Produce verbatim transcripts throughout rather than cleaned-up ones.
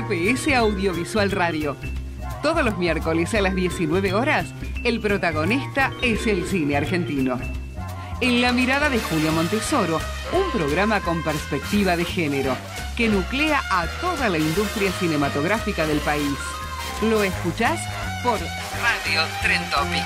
P S Audiovisual Radio. Todos los miércoles a las diecinueve horas, el protagonista es el cine argentino. En la mirada de Julia Montesoro, un programa con perspectiva de género que nuclea a toda la industria cinematográfica del país. Lo escuchás por Radio Tren Topic.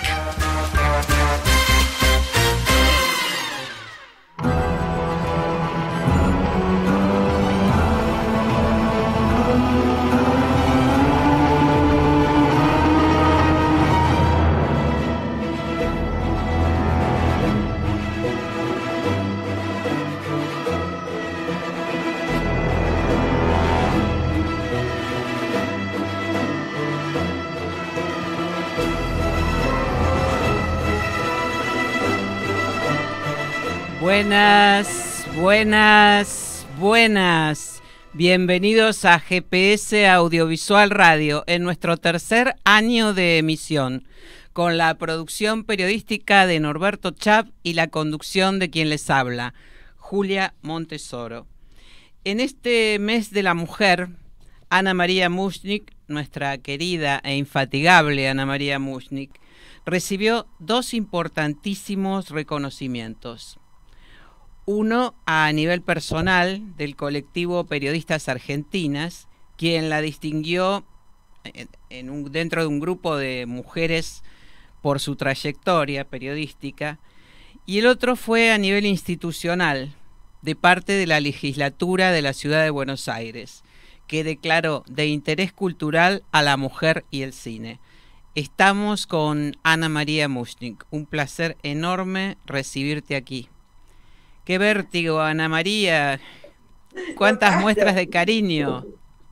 Buenas, buenas, buenas. Bienvenidos a G P S Audiovisual Radio en nuestro tercer año de emisión, con la producción periodística de Norberto Chap y la conducción de quien les habla, Julia Montesoro. En este mes de la mujer, Ana María Mushnik, nuestra querida e infatigable Ana María Mushnik, recibió dos importantísimos reconocimientos. Uno a nivel personal del colectivo Periodistas Argentinas, quien la distinguió en, en un, dentro de un grupo de mujeres por su trayectoria periodística, y el otro fue a nivel institucional, de parte de la legislatura de la Ciudad de Buenos Aires, que declaró de interés cultural a la mujer y el cine. Estamos con Ana María Mushnik. Un placer enorme recibirte aquí. ¡Qué vértigo, Ana María! ¡Cuántas no muestras de cariño!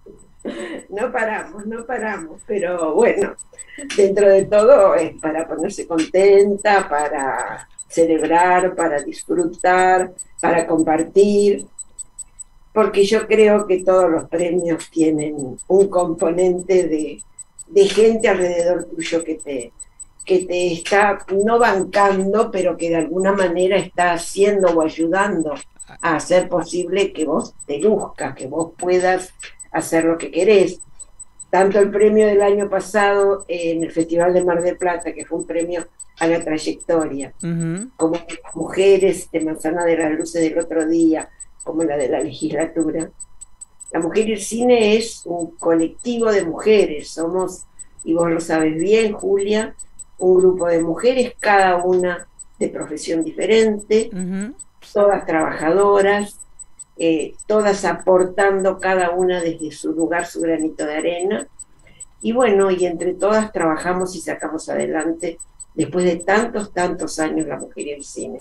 No paramos, no paramos, pero bueno, dentro de todo es para ponerse contenta, para celebrar, para disfrutar, para compartir, porque yo creo que todos los premios tienen un componente de, de gente alrededor tuyo que te... que te está no bancando, pero que de alguna manera está haciendo o ayudando a hacer posible que vos te luzcas, que vos puedas hacer lo que querés. Tanto el premio del año pasado en el Festival de Mar del Plata, que fue un premio a la trayectoria, uh-huh. como las mujeres de Manzana de las Luces del otro día, como la de la legislatura. La Mujer y el Cine es un colectivo de mujeres, somos, y vos lo sabes bien, Julia, un grupo de mujeres, cada una de profesión diferente, uh-huh. todas trabajadoras, eh, todas aportando cada una desde su lugar su granito de arena, y bueno, y entre todas trabajamos y sacamos adelante, después de tantos, tantos años, La Mujer y el Cine.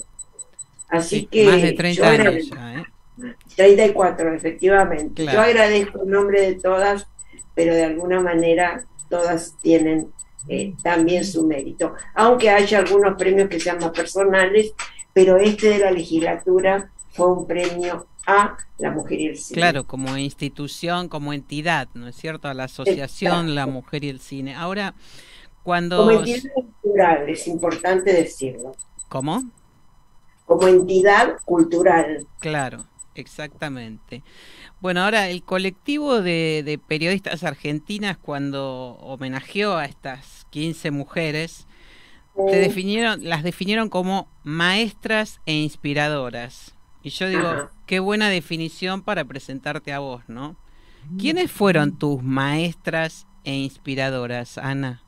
Así sí, que más de treinta yo años ya, ¿eh? treinta y cuatro, efectivamente. Claro. Yo agradezco en nombre de todas, pero de alguna manera todas tienen Eh, también su mérito, aunque haya algunos premios que sean más personales, pero este de la legislatura fue un premio a La Mujer y el Cine. Claro, como institución, como entidad, ¿no es cierto? A la asociación Exacto. La Mujer y el Cine. Ahora, cuando... Como entidad cultural, es importante decirlo. ¿Cómo? Como entidad cultural. Claro, exactamente. Bueno, ahora el colectivo de, de periodistas argentinas, cuando homenajeó a estas quince mujeres, te definieron, las definieron como maestras e inspiradoras. Y yo digo, Ajá. qué buena definición para presentarte a vos, ¿no? ¿Quiénes fueron tus maestras e inspiradoras, Ana?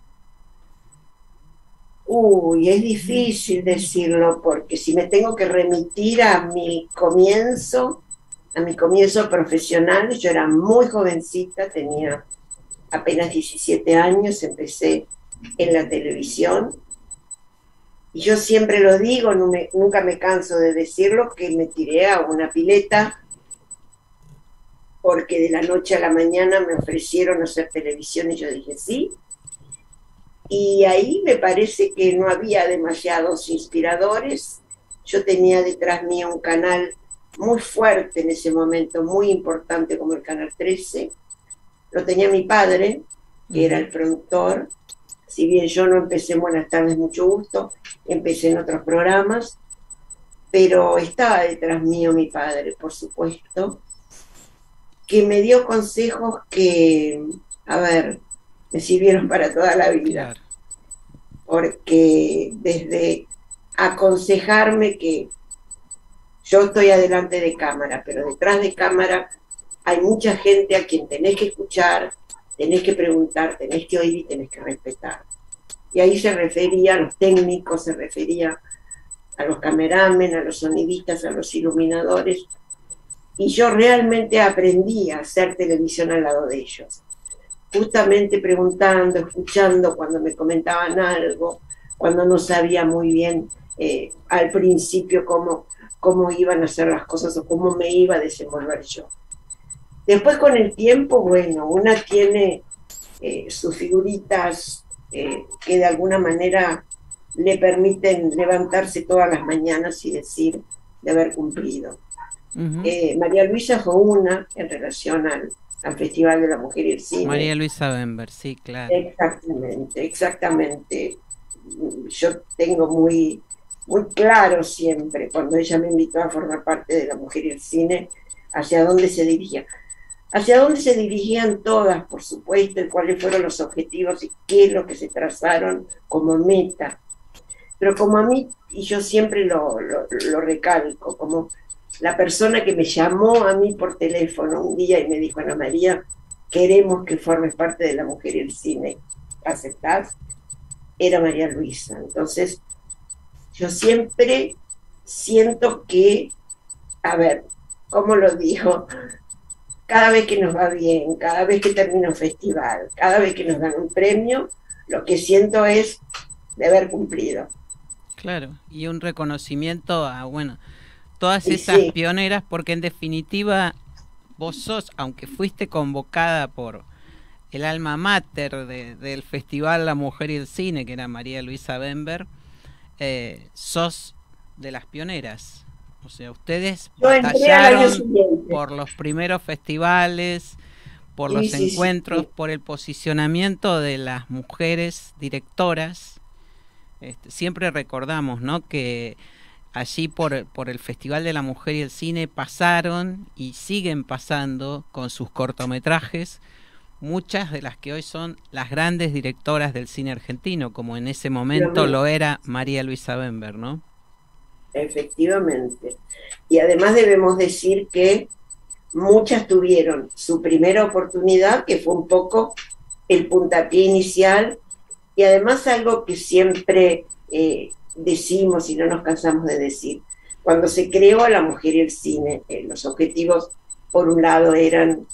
Uy, es difícil decirlo, porque si me tengo que remitir a mi comienzo... A mi comienzo profesional, yo era muy jovencita, tenía apenas diecisiete años, empecé en la televisión, y yo siempre lo digo, no me, nunca me canso de decirlo, que me tiré a una pileta, porque de la noche a la mañana me ofrecieron hacer televisión, y yo dije sí, y ahí me parece que no había demasiados inspiradores. Yo tenía detrás mío un canal muy fuerte en ese momento, muy importante, como el Canal trece. Lo tenía mi padre, que era el productor. Si bien yo no empecé en Buenas Tardes, Mucho Gusto, empecé en otros programas, pero estaba detrás mío mi padre, por supuesto, que me dio consejos que, a ver, me sirvieron para toda la vida. Claro. Porque desde aconsejarme que yo estoy adelante de cámara, pero detrás de cámara hay mucha gente a quien tenés que escuchar, tenés que preguntar, tenés que oír y tenés que respetar. Y ahí se refería a los técnicos, se refería a los cameramen, a los sonidistas, a los iluminadores, y yo realmente aprendí a hacer televisión al lado de ellos, justamente preguntando, escuchando cuando me comentaban algo, cuando no sabía muy bien eh, al principio cómo, cómo iban a hacer las cosas o cómo me iba a desenvolver yo. Después con el tiempo, bueno, una tiene eh, sus figuritas eh, que de alguna manera le permiten levantarse todas las mañanas y decir de haber cumplido. Uh-huh. eh, María Luisa fue una en relación al, al Festival de la Mujer y el Cine. María Luisa Bember, sí, claro. Exactamente, exactamente. Yo tengo muy, muy claro siempre, cuando ella me invitó a formar parte de la Mujer y el Cine, hacia dónde se dirigía. Hacia dónde se dirigían todas, por supuesto, y cuáles fueron los objetivos y qué es lo que se trazaron como meta. Pero como a mí, y yo siempre lo, lo, lo recalco, como la persona que me llamó a mí por teléfono un día y me dijo: Ana María, queremos que formes parte de la Mujer y el Cine, ¿aceptás? Era María Luisa. Entonces, yo siempre siento que, a ver, ¿cómo lo digo? Cada vez que nos va bien, cada vez que termina un festival, cada vez que nos dan un premio, lo que siento es de haber cumplido. Claro, y un reconocimiento a, bueno, todas esas sí. pioneras, porque en definitiva vos sos, aunque fuiste convocada por el alma mater de, del Festival La Mujer y el Cine, que era María Luisa Bember, eh, sos de las pioneras. O sea, ustedes Yo batallaron por los primeros festivales, por sí, los sí, encuentros, sí, sí. por el posicionamiento de las mujeres directoras. Este, siempre recordamos, ¿no?, que allí por, por el Festival de la Mujer y el Cine pasaron y siguen pasando con sus cortometrajes muchas de las que hoy son las grandes directoras del cine argentino, como en ese momento lo era María Luisa Bember, ¿no? Efectivamente. Y además debemos decir que muchas tuvieron su primera oportunidad, que fue un poco el puntapié inicial, y además algo que siempre eh, decimos y no nos cansamos de decir: cuando se creó La Mujer y el Cine, eh, los objetivos por un lado eran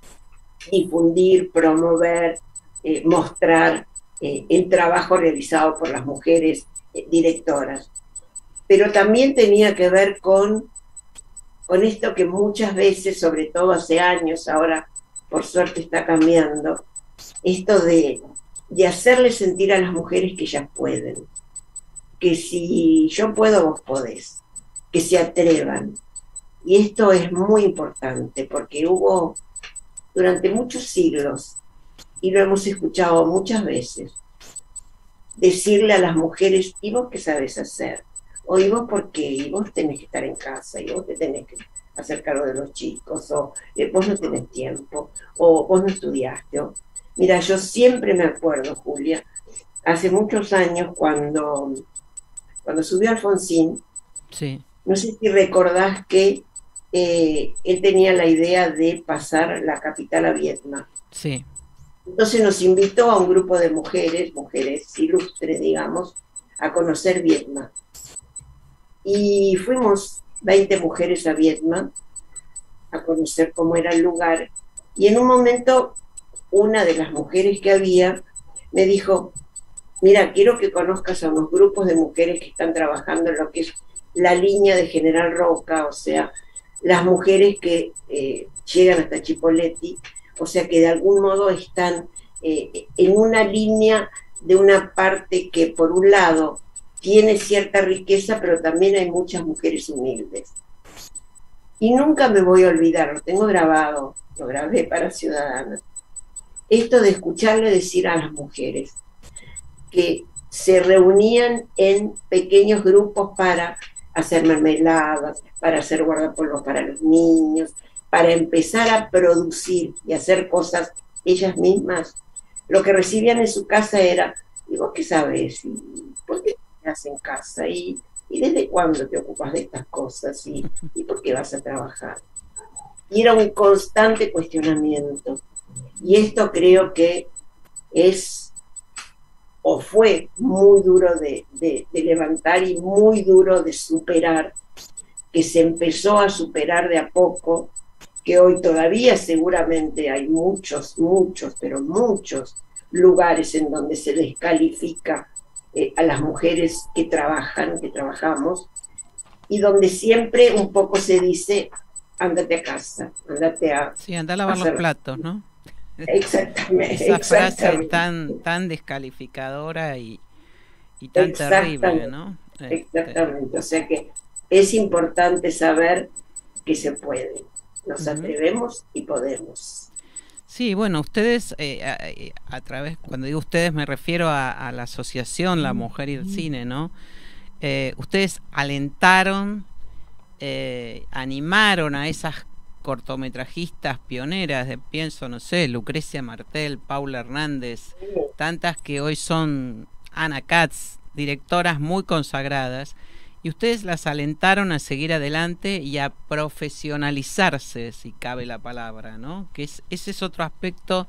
difundir, promover, eh, mostrar eh, el trabajo realizado por las mujeres eh, directoras, pero también tenía que ver con, con esto que muchas veces, sobre todo hace años, ahora por suerte está cambiando, esto de, de hacerle sentir a las mujeres que ellas pueden, que si yo puedo, vos podés, que se atrevan. Y esto es muy importante porque hubo durante muchos siglos, y lo hemos escuchado muchas veces, decirle a las mujeres: ¿y vos qué sabés hacer? O ¿y vos por qué? Y vos tenés que estar en casa, y vos te tenés que hacer cargo de los chicos, o eh, vos no tenés tiempo, o vos no estudiaste. O... Mira, yo siempre me acuerdo, Julia, hace muchos años cuando, cuando subió Alfonsín, sí. No sé si recordás que eh, él tenía la idea de pasar la capital a Vietnam. Sí. Entonces nos invitó a un grupo de mujeres, mujeres ilustres, digamos, a conocer Vietnam. Y fuimos veinte mujeres a Vietnam a conocer cómo era el lugar. Y en un momento, una de las mujeres que había me dijo: mira, quiero que conozcas a unos grupos de mujeres que están trabajando en lo que es la línea de General Roca, o sea, las mujeres que eh, llegan hasta Chipoleti, o sea, que de algún modo están eh, en una línea de una parte que por un lado tiene cierta riqueza, pero también hay muchas mujeres humildes. Y nunca me voy a olvidar, lo tengo grabado, lo grabé para Ciudadanas, esto de escucharle decir a las mujeres que se reunían en pequeños grupos para hacer mermeladas, para hacer guardapolvos para los niños, para empezar a producir y hacer cosas ellas mismas, lo que recibían en su casa era, ¿y vos qué sabés? ¿Y por qué te haces en casa? ¿Y, ¿Y desde cuándo te ocupas de estas cosas? ¿Y, ¿Y por qué vas a trabajar? Y era un constante cuestionamiento. Y esto creo que es, o fue muy duro de, de, de levantar y muy duro de superar, que se empezó a superar de a poco, que hoy todavía seguramente hay muchos, muchos, pero muchos lugares en donde se descalifica eh, a las mujeres que trabajan, que trabajamos, y donde siempre un poco se dice, ándate a casa, ándate a... Sí, anda a lavar a los platos, ¿no? Exactamente. Esa exactamente. frase tan, tan descalificadora y, y tan terrible, ¿no? Exactamente, o sea que es importante saber que se puede, nos uh-huh. atrevemos y podemos. Sí, bueno, ustedes, eh, a, a través, cuando digo ustedes me refiero a, a la asociación La Mujer y el Cine, ¿no? Eh, ustedes alentaron, eh, animaron a esas cortometrajistas pioneras, de, pienso, no sé, Lucrecia Martel, Paula Hernández, sí. tantas que hoy son Ana Katz, directoras muy consagradas, y ustedes las alentaron a seguir adelante y a profesionalizarse, si cabe la palabra, ¿no? Que es, ese es otro aspecto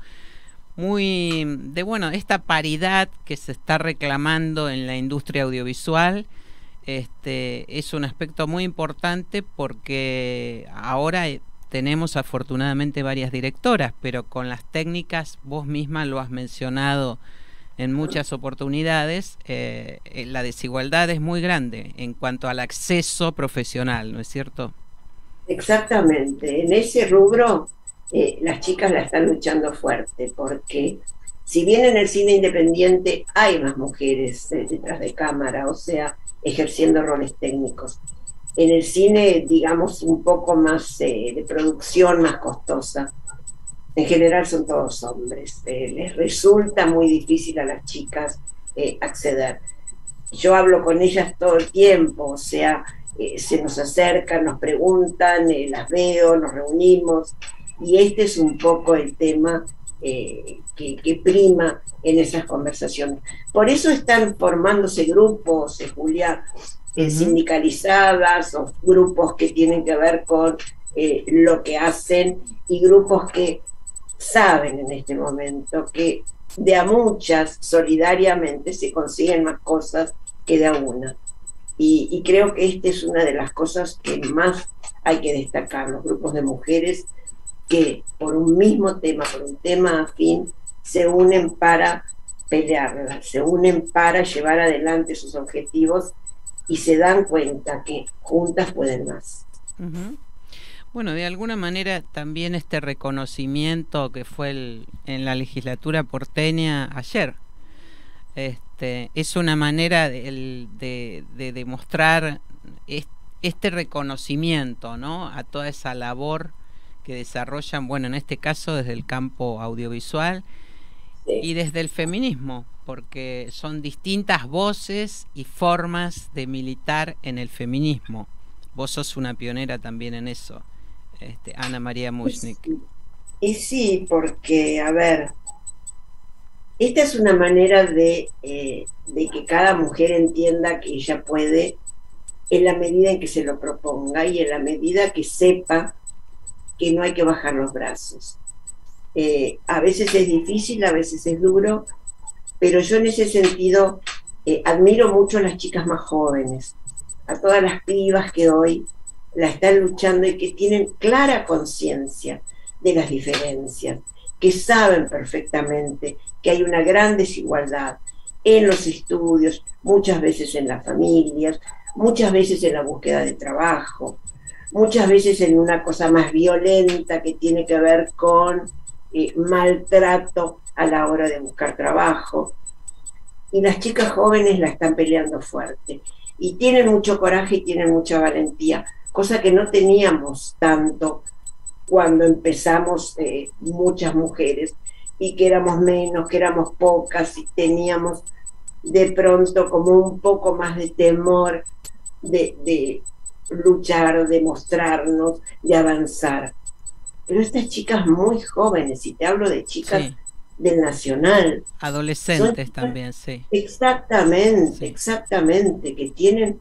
muy de, bueno, esta paridad que se está reclamando en la industria audiovisual. Este, es un aspecto muy importante porque ahora tenemos afortunadamente varias directoras, pero con las técnicas, vos misma lo has mencionado en muchas oportunidades, eh, la desigualdad es muy grande en cuanto al acceso profesional, ¿no es cierto? Exactamente, en ese rubro eh, las chicas la están luchando fuerte, porque si bien en el cine independiente hay más mujeres eh, detrás de cámara, o sea, ejerciendo roles técnicos, en el cine, digamos, un poco más eh, de producción, más costosa, en general son todos hombres, eh, les resulta muy difícil a las chicas eh, acceder. Yo hablo con ellas todo el tiempo, o sea, eh, se nos acercan, nos preguntan, eh, las veo, nos reunimos, y este es un poco el tema eh, que, que prima en esas conversaciones. Por eso están formándose grupos, eh, Julia, eh, uh-huh. sindicalizadas, o grupos que tienen que ver con eh, lo que hacen, y grupos que saben en este momento que de a muchas solidariamente se consiguen más cosas que de a una. Y, y creo que esta es una de las cosas que más hay que destacar, los grupos de mujeres que por un mismo tema, por un tema afín, se unen para pelearla, se unen para llevar adelante sus objetivos y se dan cuenta que juntas pueden más. Uh-huh. Bueno, de alguna manera también este reconocimiento que fue el, en la legislatura porteña ayer, este, es una manera de, de, de demostrar este reconocimiento, ¿no?, a toda esa labor que desarrollan, bueno, en este caso desde el campo audiovisual sí. y desde el feminismo, porque son distintas voces y formas de militar en el feminismo. Vos sos una pionera también en eso. Este, Ana María Mushnik. Y sí, porque, a ver, esta es una manera de, eh, de que cada mujer entienda que ella puede en la medida en que se lo proponga y en la medida que sepa que no hay que bajar los brazos. Eh, a veces es difícil, a veces es duro, pero yo en ese sentido eh, admiro mucho a las chicas más jóvenes, a todas las pibas que hoy la están luchando y que tienen clara conciencia de las diferencias, que saben perfectamente que hay una gran desigualdad en los estudios, muchas veces en las familias, muchas veces en la búsqueda de trabajo, muchas veces en una cosa más violenta que tiene que ver con eh, maltrato a la hora de buscar trabajo. Y las chicas jóvenes la están peleando fuerte y tienen mucho coraje y tienen mucha valentía, cosa que no teníamos tanto cuando empezamos eh, muchas mujeres, y que éramos menos, que éramos pocas, y teníamos de pronto como un poco más de temor de, de luchar, de mostrarnos, de avanzar. pero estas chicas muy jóvenes, y te hablo de chicas sí. del Nacional. Adolescentes chicas, también, sí. Exactamente, sí. exactamente, que tienen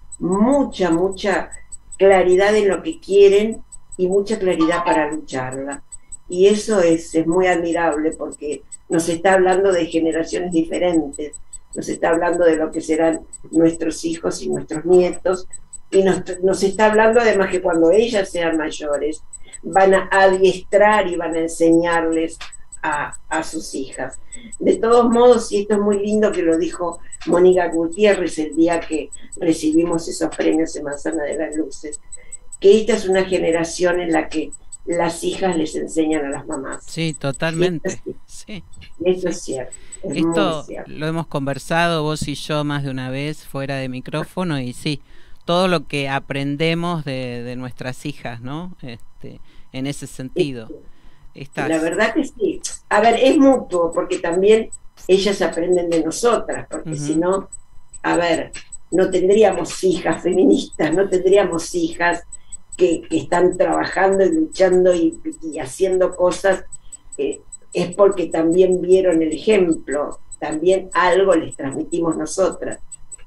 mucha, mucha claridad en lo que quieren y mucha claridad para lucharla. Y eso es, es muy admirable porque nos está hablando de generaciones diferentes, nos está hablando de lo que serán nuestros hijos y nuestros nietos, y nos, nos está hablando además que cuando ellas sean mayores van a adiestrar y van a enseñarles a, a sus hijas. De todos modos, y esto es muy lindo que lo dijo Mónica Gutiérrez el día que recibimos esos premios en Manzana de las Luces, que esta es una generación en la que las hijas les enseñan a las mamás. Sí, totalmente. Y esto, sí. Eso sí. es cierto. Es esto cierto. Lo hemos conversado vos y yo más de una vez fuera de micrófono, y sí, todo lo que aprendemos de, de nuestras hijas, ¿no? Este, en ese sentido. Estas... La verdad que sí. A ver, es mutuo, porque también ellas aprenden de nosotras, porque uh-huh. si no, a ver, no tendríamos hijas feministas, no tendríamos hijas que, que están trabajando y luchando y, y haciendo cosas, eh, es porque también vieron el ejemplo, también algo les transmitimos nosotras.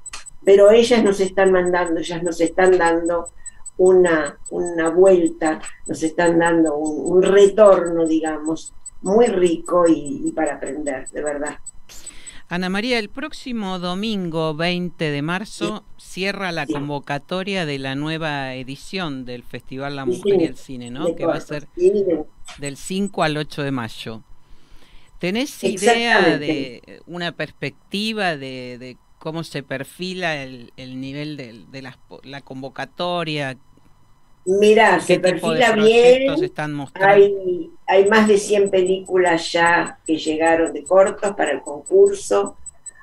Pero ellas nos están mandando, ellas nos están dando una, una vuelta, nos están dando un, un retorno, digamos, muy rico y, y para aprender, de verdad. Ana María, el próximo domingo veinte de marzo sí. cierra la sí. convocatoria de la nueva edición del Festival La Mujer sí, y el Cine, ¿no? Que va a ser sí. del cinco al ocho de mayo. ¿Tenés idea de una perspectiva de, de cómo se perfila el, el nivel de, de la, la convocatoria? Mirá, se perfila bien, están mostrando? Hay, hay más de cien películas ya que llegaron de cortos para el concurso,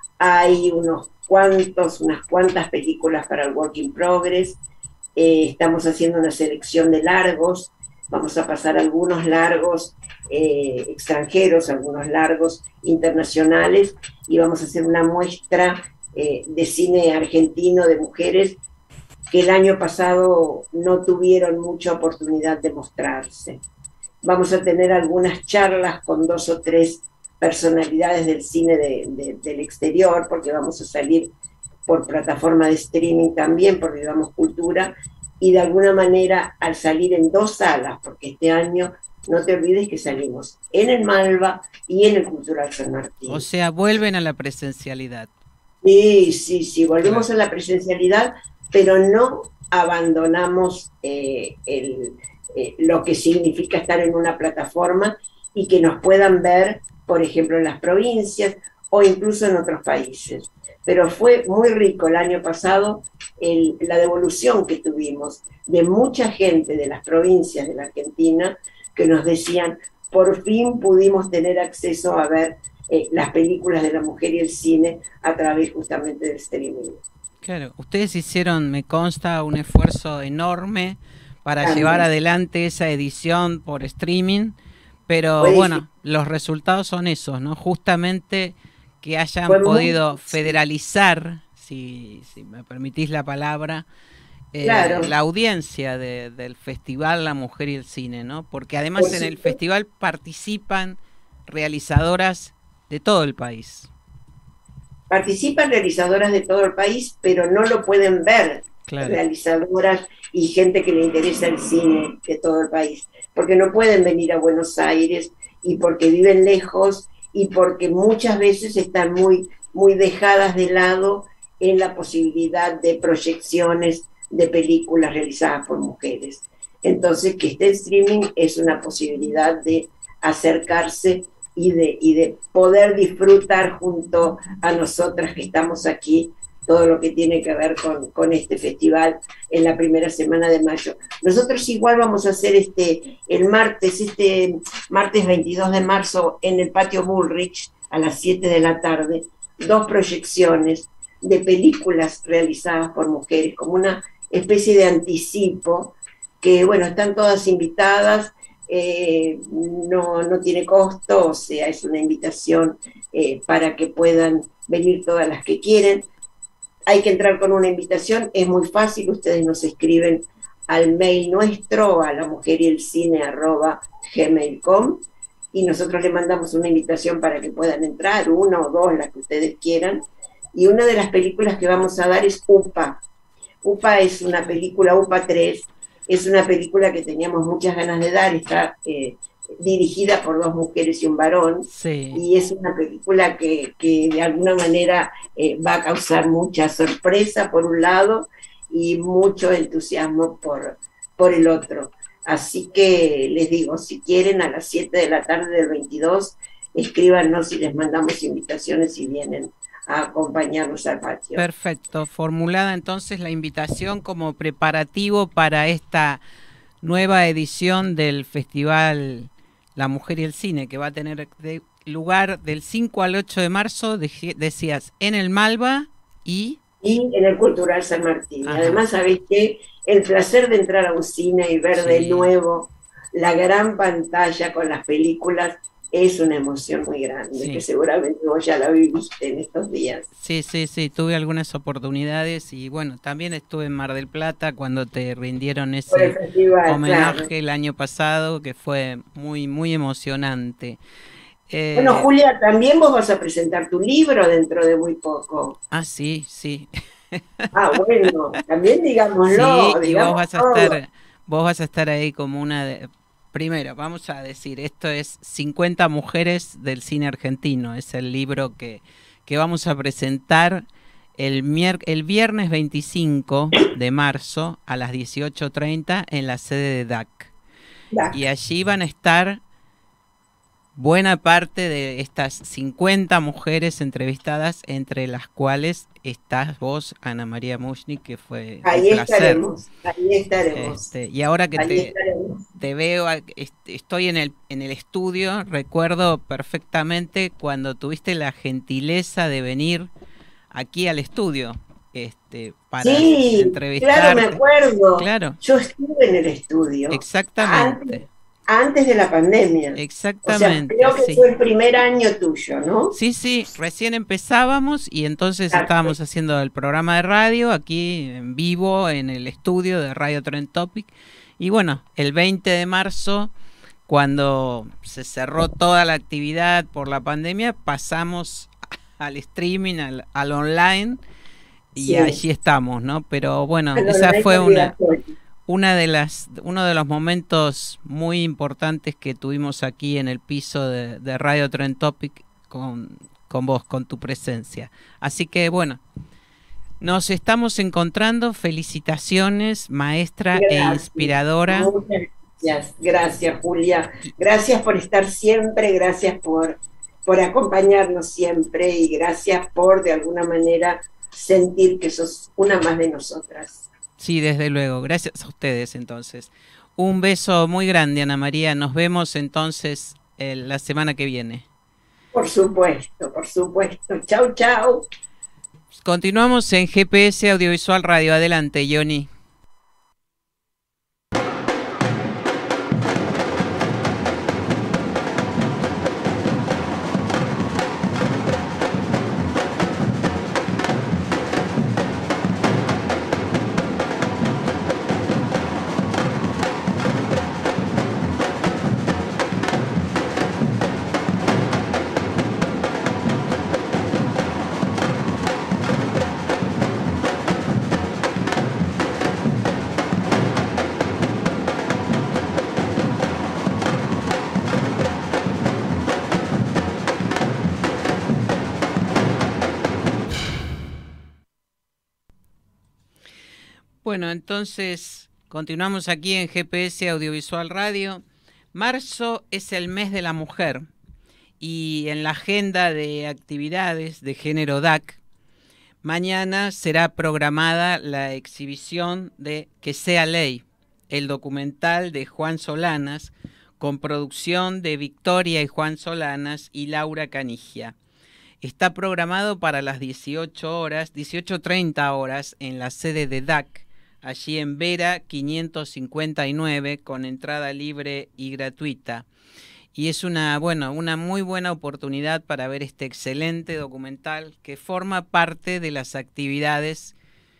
hay unos cuantos, unas cuantas películas para el Work in Progress, eh, estamos haciendo una selección de largos, vamos a pasar algunos largos eh, extranjeros, algunos largos internacionales, y vamos a hacer una muestra eh, de cine argentino de mujeres que el año pasado no tuvieron mucha oportunidad de mostrarse. Vamos a tener algunas charlas con dos o tres personalidades del cine de, de, del exterior, porque vamos a salir por plataforma de streaming también, por Vivamos Cultura, y de alguna manera al salir en dos salas, porque este año no te olvides que salimos en el Malva y en el Cultural San Martín. O sea, vuelven a la presencialidad. Sí, sí, sí, volvemos claro. a la presencialidad, pero no abandonamos eh, el, eh, lo que significa estar en una plataforma y que nos puedan ver, por ejemplo, en las provincias o incluso en otros países. Pero fue muy rico el año pasado el, la devolución que tuvimos de mucha gente de las provincias de la Argentina que nos decían, por fin pudimos tener acceso a ver eh, las películas de la mujer y el cine a través justamente del streaming. Claro, ustedes hicieron, me consta, un esfuerzo enorme para También. llevar adelante esa edición por streaming, pero Puede bueno, ser. los resultados son esos, ¿no? Justamente que hayan Fue podido muy... federalizar, si, si me permitís la palabra, eh, claro. la audiencia de, del Festival La Mujer y el Cine, ¿no? Porque además pues en sí. el festival participan realizadoras de todo el país. Participan realizadoras de todo el país, pero no lo pueden ver claro. realizadoras y gente que le interesa el cine de todo el país, porque no pueden venir a Buenos Aires y porque viven lejos y porque muchas veces están muy, muy dejadas de lado en la posibilidad de proyecciones de películas realizadas por mujeres. Entonces, que esté en streaming es una posibilidad de acercarse y de, y de poder disfrutar junto a nosotras que estamos aquí todo lo que tiene que ver con, con este festival en la primera semana de mayo. Nosotros igual vamos a hacer este el martes, este martes veintidós de marzo en el Patio Bullrich a las siete de la tarde, dos proyecciones de películas realizadas por mujeres, como una especie de anticipo, que bueno, están todas invitadas. Eh, no, no tiene costo, o sea, es una invitación eh, para que puedan venir todas las que quieren. Hay que entrar con una invitación, es muy fácil, ustedes nos escriben al mail nuestro, a la mujer y el cine arroba gmail punto com, y nosotros le mandamos una invitación para que puedan entrar, una o dos, las que ustedes quieran. Y una de las películas que vamos a dar es UPA. UPA es una película, UPA tres, es una película que teníamos muchas ganas de dar, está eh, dirigida por dos mujeres y un varón, sí. Y es una película que, que de alguna manera eh, va a causar mucha sorpresa por un lado y mucho entusiasmo por, por el otro. Así que les digo, si quieren, a las siete de la tarde del veintidós, escríbanos y les mandamos invitaciones y vienen a acompañarnos al patio. Perfecto, formulada entonces la invitación como preparativo para esta nueva edición del Festival La Mujer y el Cine, que va a tener de lugar del cinco al ocho de marzo, de, decías, en el Malva y... Y en el Cultural San Martín. Ajá. Además, ¿sabéis qué? El placer de entrar a un cine y ver sí. de nuevo la gran pantalla con las películas es una emoción muy grande, sí. que seguramente vos ya la viviste en estos días. Sí, sí, sí, tuve algunas oportunidades y bueno, también estuve en Mar del Plata cuando te rindieron ese festival, homenaje claro. el año pasado, que fue muy, muy emocionante. Eh, bueno, Julia, también vos vas a presentar tu libro dentro de muy poco. Ah, sí, sí. Ah, bueno, también digámoslo. Sí, digamos y vos vas a todo. estar, vos vas a estar ahí como una de... Primero, vamos a decir, esto es cincuenta mujeres del cine argentino, es el libro que, que vamos a presentar el, mier el viernes veinticinco de marzo a las dieciocho treinta en la sede de D A C. D A C. Y allí van a estar buena parte de estas cincuenta mujeres entrevistadas, entre las cuales estás vos, Ana María Mushnik, que fue ahí un placer. Estaremos, ahí estaremos. Este, y ahora que te, te veo, estoy en el, en el estudio, recuerdo perfectamente cuando tuviste la gentileza de venir aquí al estudio. Este, para sí, entrevistarte. Claro, me acuerdo. Claro. Yo estuve en el estudio. Exactamente. Antes, antes de la pandemia. Exactamente. O sea, creo que sí. fue el primer año tuyo, ¿no? Sí, sí, recién empezábamos y entonces Exacto. estábamos haciendo el programa de radio aquí en vivo en el estudio de Radio Trend Topic. Y bueno, el veinte de marzo, cuando se cerró toda la actividad por la pandemia, pasamos al streaming, al, al online. Y sí. allí estamos, ¿no? Pero bueno, Pero esa fue una, una de las, uno de los momentos muy importantes que tuvimos aquí en el piso de, de Radio Trend Topic con, con vos, con tu presencia. Así que bueno, nos estamos encontrando. Felicitaciones, maestra gracias. e inspiradora. Muchas gracias, gracias Julia. Gracias por estar siempre, gracias por, por acompañarnos siempre y gracias por de alguna manera sentir que sos una más de nosotras. Sí, desde luego. Gracias a ustedes, entonces. Un beso muy grande, Ana María. Nos vemos, entonces, eh, la semana que viene. Por supuesto, por supuesto. Chau, chau. Continuamos en G P S Audiovisual Radio. Adelante, Johnny. Bueno, entonces continuamos aquí en G P S Audiovisual Radio. Marzo es el mes de la mujer y en la agenda de actividades de género D A C, mañana será programada la exhibición de Que sea ley, el documental de Juan Solanas, con producción de Victoria y Juan Solanas y Laura Canigia. Está programado para las dieciocho horas, dieciocho treinta horas en la sede de D A C, allí en Vera quinientos cincuenta y nueve, con entrada libre y gratuita. Y es una, bueno, una muy buena oportunidad para ver este excelente documental que forma parte de las actividades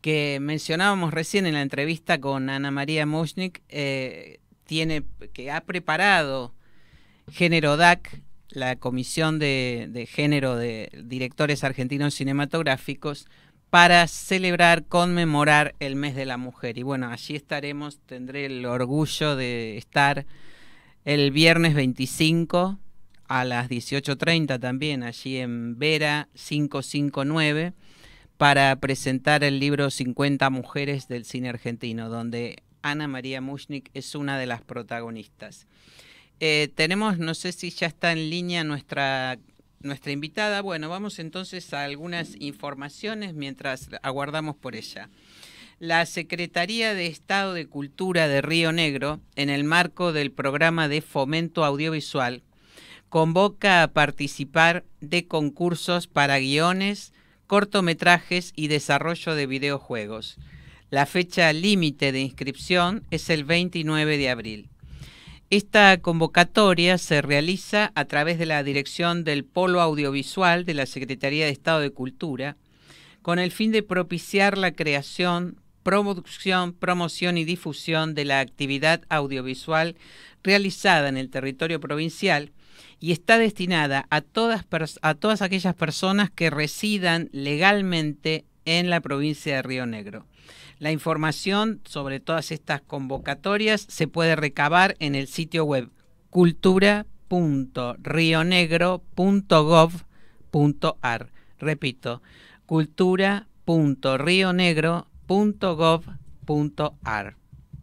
que mencionábamos recién en la entrevista con Ana María Mushnik, eh, tiene, que ha preparado Género D A C, la Comisión de, de Género de Directores Argentinos Cinematográficos, para celebrar, conmemorar el mes de la mujer. Y bueno, allí estaremos, tendré el orgullo de estar el viernes veinticinco a las dieciocho treinta también, allí en Vera quinientos cincuenta y nueve, para presentar el libro cincuenta mujeres del cine argentino, donde Ana María Mushnik es una de las protagonistas. Eh, tenemos, no sé si ya está en línea nuestra... Nuestra invitada. Bueno, vamos entonces a algunas informaciones mientras aguardamos por ella. La Secretaría de Estado de Cultura de Río Negro, en el marco del programa de fomento audiovisual, convoca a participar de concursos para guiones, cortometrajes y desarrollo de videojuegos. La fecha límite de inscripción es el veintinueve de abril. Esta convocatoria se realiza a través de la Dirección del Polo Audiovisual de la Secretaría de Estado de Cultura, con el fin de propiciar la creación, producción, promoción y difusión de la actividad audiovisual realizada en el territorio provincial, y está destinada a todas, a todas aquellas personas que residan legalmente en la provincia de Río Negro. La información sobre todas estas convocatorias se puede recabar en el sitio web cultura punto rionegro punto gov punto ar. Repito, cultura punto rionegro punto gov punto ar.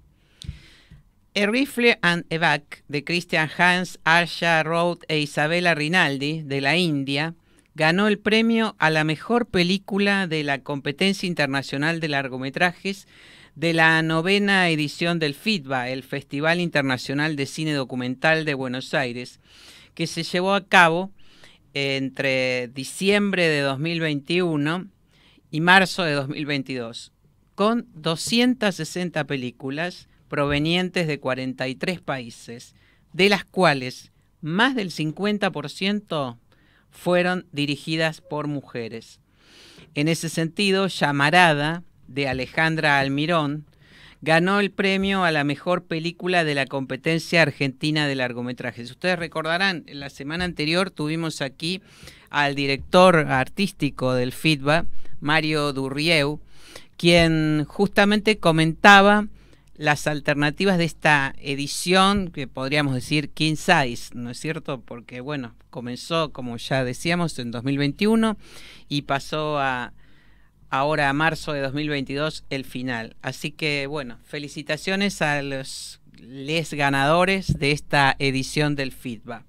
A Rifle and a Back de Christian Hans, Asha Roth e Isabella Rinaldi, de la India, ganó el premio a la mejor película de la competencia internacional de largometrajes de la novena edición del FIDBA, el Festival Internacional de Cine Documental de Buenos Aires, que se llevó a cabo entre diciembre de dos mil veintiuno y marzo de dos mil veintidós, con doscientas sesenta películas provenientes de cuarenta y tres países, de las cuales más del cincuenta por ciento fueron dirigidas por mujeres. En ese sentido, Llamarada, de Alejandra Almirón, ganó el premio a la mejor película de la competencia argentina de largometrajes. Ustedes recordarán, la semana anterior tuvimos aquí al director artístico del FIDBA, Mario Durrieu, quien justamente comentaba las alternativas de esta edición, que podríamos decir king size, ¿no es cierto? Porque, bueno, comenzó, como ya decíamos, en dos mil veintiuno y pasó a ahora a marzo de dos mil veintidós el final. Así que, bueno, felicitaciones a los les ganadores de esta edición del FIDBA.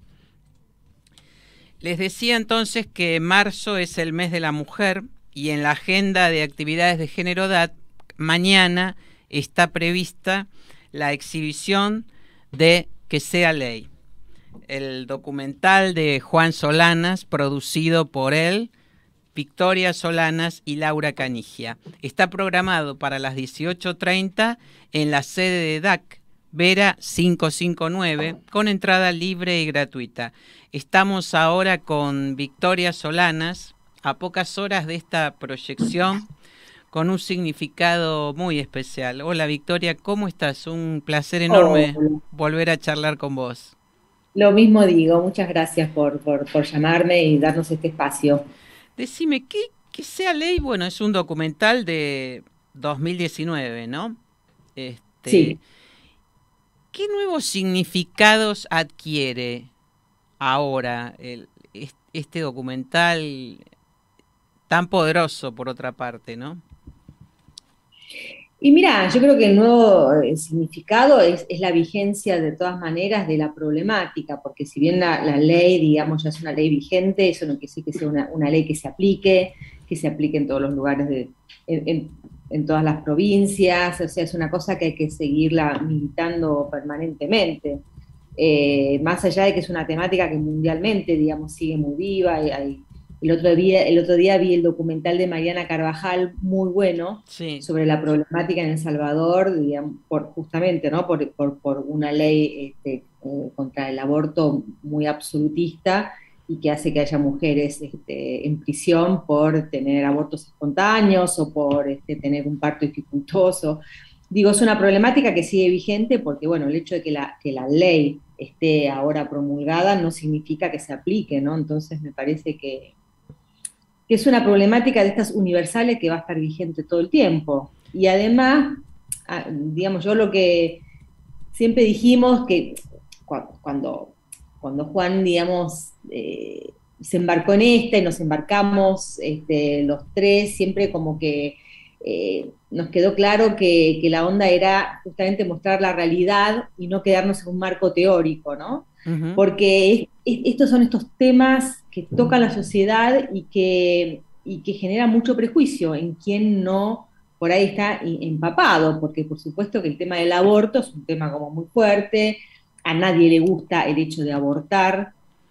Les decía entonces que marzo es el mes de la mujer y en la agenda de actividades de Género D A C, mañana está prevista la exhibición de Que sea ley, el documental de Juan Solanas, producido por él, Victoria Solanas y Laura Canigia. Está programado para las dieciocho treinta en la sede de D A C, Vera quinientos cincuenta y nueve, con entrada libre y gratuita. Estamos ahora con Victoria Solanas, a pocas horas de esta proyección, con un significado muy especial. Hola Victoria, ¿cómo estás? Un placer enorme oh, volver a charlar con vos. Lo mismo digo, muchas gracias por, por, por llamarme y darnos este espacio. Decime, ¿qué, qué sea ley? Bueno, es un documental de dos mil diecinueve, ¿no? Este, sí. ¿Qué nuevos significados adquiere ahora el, este documental tan poderoso, por otra parte, ¿no? Y mira, yo creo que el nuevo eh, significado es, es la vigencia de todas maneras de la problemática, porque si bien la, la ley, digamos, ya es una ley vigente, eso no quiere decir que sea una, una ley que se aplique, que se aplique en todos los lugares, de, en, en, en todas las provincias, o sea, es una cosa que hay que seguirla militando permanentemente. Eh, más allá de que es una temática que mundialmente, digamos, sigue muy viva, y hay, El otro día, el otro día vi el documental de Mariana Carvajal, muy bueno, sí, sobre la problemática en El Salvador, digamos, por, justamente, ¿no? Por, por, por una ley este, eh, contra el aborto muy absolutista, y que hace que haya mujeres este, en prisión por tener abortos espontáneos o por este, tener un parto dificultoso. Digo, es una problemática que sigue vigente porque, bueno, el hecho de que la, que la ley esté ahora promulgada no significa que se aplique, ¿no? Entonces me parece que, que es una problemática de estas universales que va a estar vigente todo el tiempo. Y además, digamos, yo lo que siempre dijimos que cuando, cuando Juan, digamos, eh, se embarcó en esta y nos embarcamos este, los tres, siempre como que eh, nos quedó claro que, que la onda era justamente mostrar la realidad y no quedarnos en un marco teórico, ¿no? Uh-huh. Porque es, es, estos son estos temas que tocan la sociedad y que, y que generan mucho prejuicio en quien no por ahí está empapado, porque por supuesto que el tema del aborto es un tema como muy fuerte, a nadie le gusta el hecho de abortar,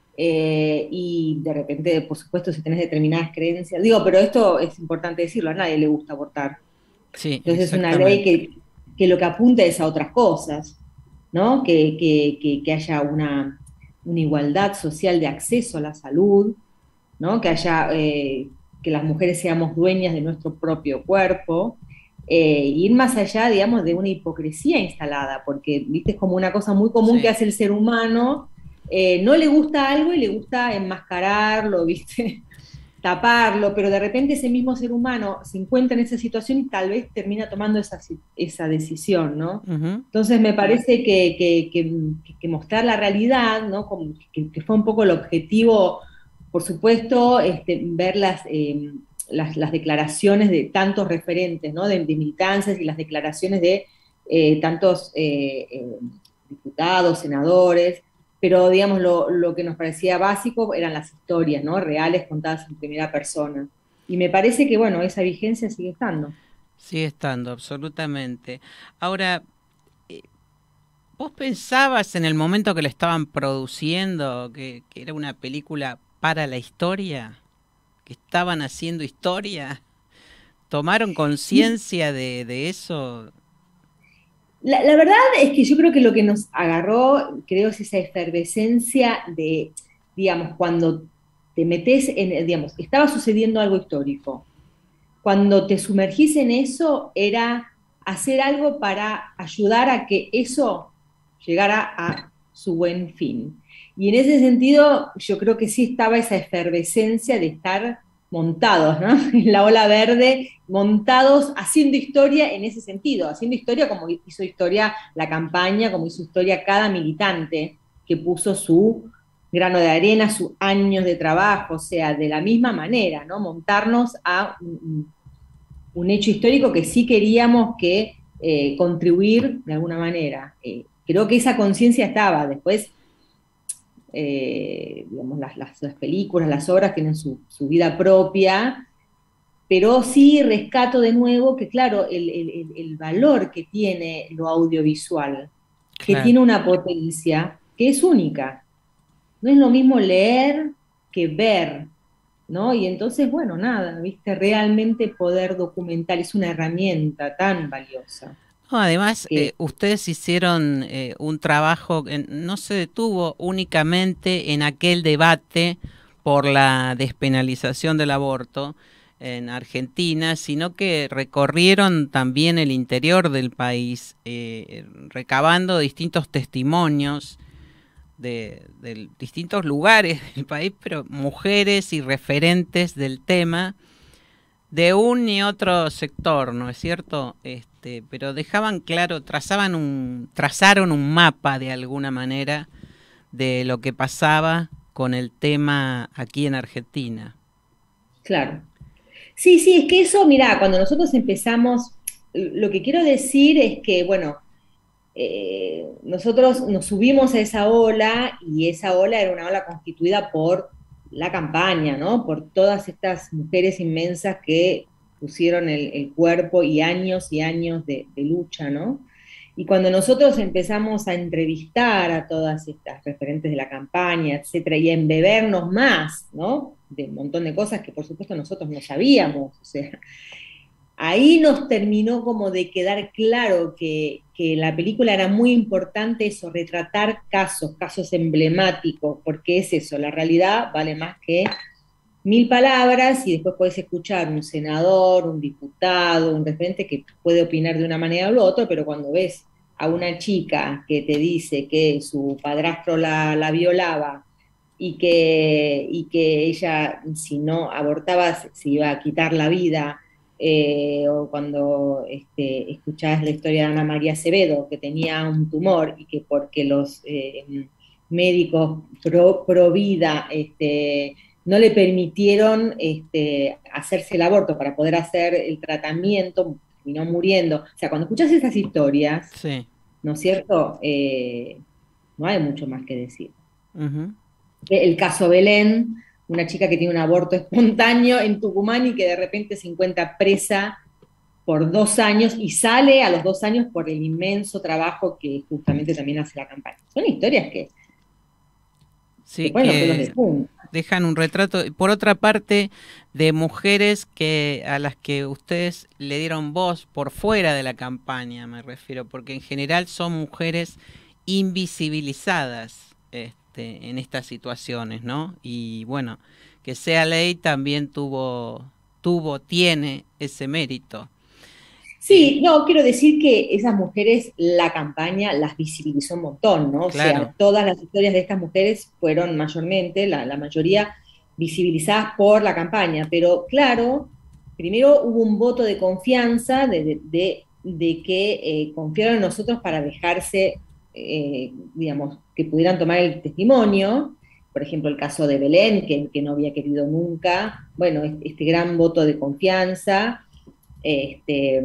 eh, y de repente, por supuesto, si tenés determinadas creencias, digo, pero esto es importante decirlo, a nadie le gusta abortar. Sí, entonces es una ley que, que lo que apunta es a otras cosas, ¿no? Que, que, que, que haya una, una igualdad social de acceso a la salud, ¿no? Que haya... Eh, que las mujeres seamos dueñas de nuestro propio cuerpo, eh, ir más allá, digamos, de una hipocresía instalada, porque, viste, es como una cosa muy común sí. que hace el ser humano, eh, no le gusta algo y le gusta enmascararlo, viste, taparlo, pero de repente ese mismo ser humano se encuentra en esa situación y tal vez termina tomando esa, esa decisión, ¿no? Uh-huh. Entonces me parece que, que, que, que mostrar la realidad, ¿no? Como que, que fue un poco el objetivo. Por supuesto, este, ver las, eh, las, las declaraciones de tantos referentes, ¿no? de, de militancias y las declaraciones de eh, tantos eh, eh, diputados, senadores, pero digamos lo, lo que nos parecía básico eran las historias, ¿no? reales contadas en primera persona. Y me parece que, bueno, esa vigencia sigue estando. Sigue estando, absolutamente. Ahora, ¿vos pensabas en el momento que la estaban produciendo que, que era una película para la historia? ¿Que estaban haciendo historia? ¿Tomaron conciencia de, de eso? La, la verdad es que yo creo que lo que nos agarró, creo, es esa efervescencia de, digamos, cuando te metes en, digamos, estaba sucediendo algo histórico. Cuando te sumergís en eso, era hacer algo para ayudar a que eso llegara a su buen fin. Y en ese sentido, yo creo que sí estaba esa efervescencia de estar montados, ¿no? En la ola verde, montados, haciendo historia en ese sentido, haciendo historia como hizo historia la campaña, como hizo historia cada militante que puso su grano de arena, sus años de trabajo, o sea, de la misma manera, ¿no? Montarnos a un, un hecho histórico que sí queríamos que eh, contribuir de alguna manera. Eh, creo que esa conciencia estaba, después... Eh, digamos, las, las, las películas, las obras tienen su, su vida propia, pero sí rescato de nuevo que, claro, el, el, el valor que tiene lo audiovisual, claro. que tiene una potencia que es única. No es lo mismo leer que ver, ¿no? Y entonces, bueno, nada, ¿viste? Realmente poder documentar es una herramienta tan valiosa. No, además, eh, ustedes hicieron eh, un trabajo que no se detuvo únicamente en aquel debate por la despenalización del aborto en Argentina, sino que recorrieron también el interior del país, eh, recabando distintos testimonios de, de distintos lugares del país, pero mujeres y referentes del tema de un y otro sector, ¿no es cierto? Este, pero dejaban claro, trazaban un, trazaron un mapa de alguna manera de lo que pasaba con el tema aquí en Argentina. Claro. Sí, sí, es que eso, mirá, cuando nosotros empezamos, lo que quiero decir es que, bueno, eh, nosotros nos subimos a esa ola y esa ola era una ola constituida por la campaña, ¿no? Por todas estas mujeres inmensas que pusieron el, el cuerpo y años y años de, de lucha, ¿no? Y cuando nosotros empezamos a entrevistar a todas estas referentes de la campaña, etcétera, y a embebernos más, ¿no? De un montón de cosas que por supuesto nosotros no sabíamos, o sea, ahí nos terminó como de quedar claro que, que la película era muy importante eso, retratar casos, casos emblemáticos, porque es eso, la realidad vale más que mil palabras y después podés escuchar un senador, un diputado, un referente que puede opinar de una manera o la otra, pero cuando ves a una chica que te dice que su padrastro la, la violaba y que, y que ella, si no abortaba, se iba a quitar la vida, eh, o cuando este, escuchás la historia de Ana María Acevedo, que tenía un tumor y que porque los eh, médicos pro, pro vida este, no le permitieron este, hacerse el aborto para poder hacer el tratamiento, terminó muriendo. O sea, cuando escuchas esas historias, Sí. ¿no es cierto? Eh, no hay mucho más que decir. Uh-huh. El caso Belén, una chica que tiene un aborto espontáneo en Tucumán y que de repente se encuentra presa por dos años y sale a los dos años por el inmenso trabajo que justamente también hace la campaña. Son historias que, sí, que, bueno, que pelos de punta. Dejan un retrato, por otra parte, de mujeres que a las que ustedes le dieron voz por fuera de la campaña, me refiero, porque en general son mujeres invisibilizadas este, en estas situaciones, ¿no? Y bueno, que Sea Ley también tuvo, tuvo, tiene ese mérito. Sí, no, quiero decir que esas mujeres, la campaña las visibilizó un montón, ¿no? Claro. O sea, todas las historias de estas mujeres fueron mayormente, la, la mayoría, visibilizadas por la campaña, pero claro, primero hubo un voto de confianza, de, de, de, de que eh, confiaron en nosotros para dejarse, eh, digamos, que pudieran tomar el testimonio, por ejemplo, el caso de Belén, que, que no había querido nunca, bueno, este, este gran voto de confianza. Este,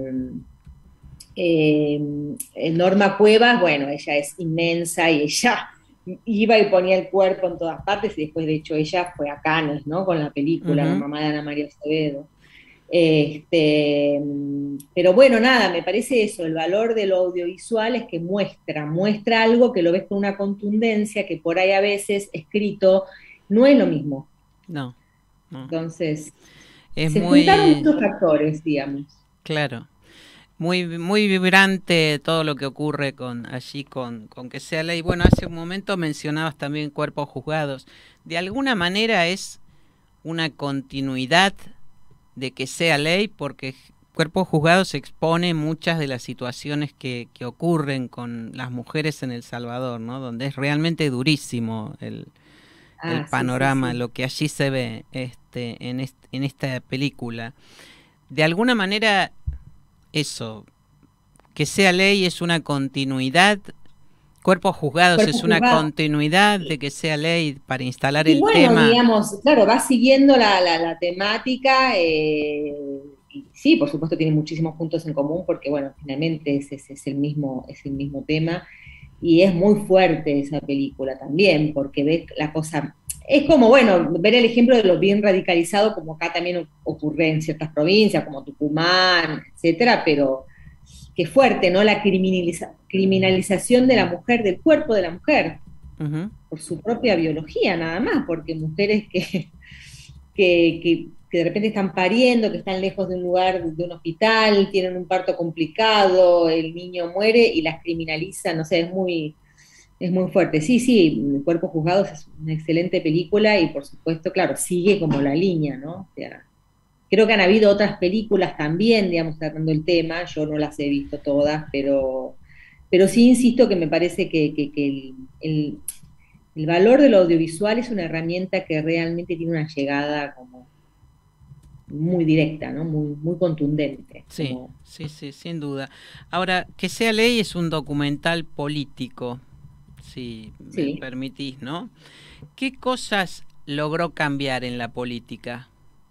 eh, Norma Cuevas, bueno, ella es inmensa y ella iba y ponía el cuerpo en todas partes y después de hecho ella fue a Cannes, ¿no? Con la película, uh-huh. La mamá de Ana María Acevedo. Este, pero bueno, nada, me parece eso, el valor de lo audiovisual es que muestra, muestra algo que lo ves con una contundencia que por ahí a veces escrito no es lo mismo. No. no. Entonces... Es se muy, juntaron muchos factores, digamos. Claro, muy muy vibrante todo lo que ocurre con allí con, con Que Sea Ley. Bueno, hace un momento mencionabas también Cuerpos Juzgados. De alguna manera es una continuidad de Que Sea Ley, porque Cuerpos Juzgados expone muchas de las situaciones que, que ocurren con las mujeres en El Salvador, ¿no? Donde es realmente durísimo el... Ah, el panorama, sí, sí, sí. Lo que allí se ve este, en, est en esta película. De alguna manera, eso, Que Sea Ley es una continuidad, Cuerpos Juzgados Cuerpo es una juzgado. continuidad de Que Sea Ley para instalar y el bueno, tema. Digamos, claro, va siguiendo la, la, la temática, eh, y sí, por supuesto tiene muchísimos puntos en común, porque bueno, finalmente es, es, es, el, mismo, es el mismo tema. Y es muy fuerte esa película también, porque ves la cosa, es como, bueno, ver el ejemplo de lo bien radicalizado, como acá también ocurre en ciertas provincias, como Tucumán, etcétera, pero qué fuerte, ¿no? La criminaliza criminalización de la mujer, del cuerpo de la mujer, uh-huh. por su propia biología, nada más, porque mujeres que, que, que, que de repente están pariendo, que están lejos de un lugar, de un hospital, tienen un parto complicado, el niño muere y las criminalizan, no sé, es muy, es muy fuerte. Sí, sí, Cuerpos Juzgados es una excelente película y por supuesto, claro, sigue como la línea, ¿no? O sea, creo que han habido otras películas también, digamos, tratando el tema, yo no las he visto todas, pero, pero sí insisto que me parece que, que, que el, el, el valor de lo audiovisual es una herramienta que realmente tiene una llegada como muy directa, ¿no? Muy, muy contundente. Sí, como... sí, sí, sin duda. Ahora, Que Sea Ley es un documental político, si sí. me permitís, ¿no? ¿Qué cosas logró cambiar en la política?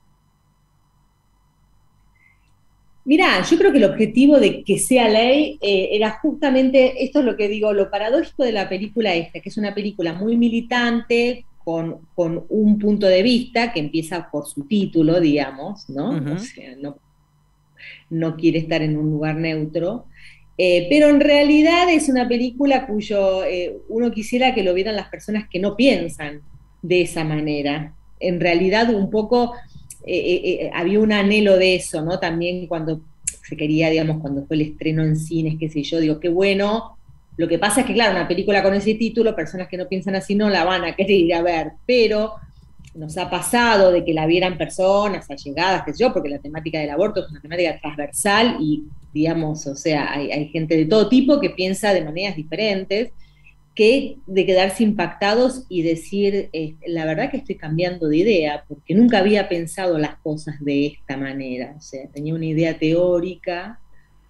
Mirá, yo creo que el objetivo de Que Sea Ley eh, era justamente, esto es lo que digo, lo paradójico de la película esta, que es una película muy militante, Con, con un punto de vista que empieza por su título, digamos, ¿no? Uh-huh. O sea, no, no quiere estar en un lugar neutro, eh, pero en realidad es una película cuyo eh, uno quisiera que lo vieran las personas que no piensan de esa manera. En realidad un poco eh, eh, había un anhelo de eso, ¿no? También cuando se quería, digamos, cuando fue el estreno en cines, qué sé yo, digo, qué bueno. Lo que pasa es que, claro, una película con ese título, personas que no piensan así no la van a querer ir a ver, pero nos ha pasado de que la vieran personas allegadas, qué sé yo, porque la temática del aborto es una temática transversal y, digamos, o sea, hay, hay gente de todo tipo que piensa de maneras diferentes, que de quedarse impactados y decir, eh, la verdad que estoy cambiando de idea, porque nunca había pensado las cosas de esta manera, o sea, tenía una idea teórica,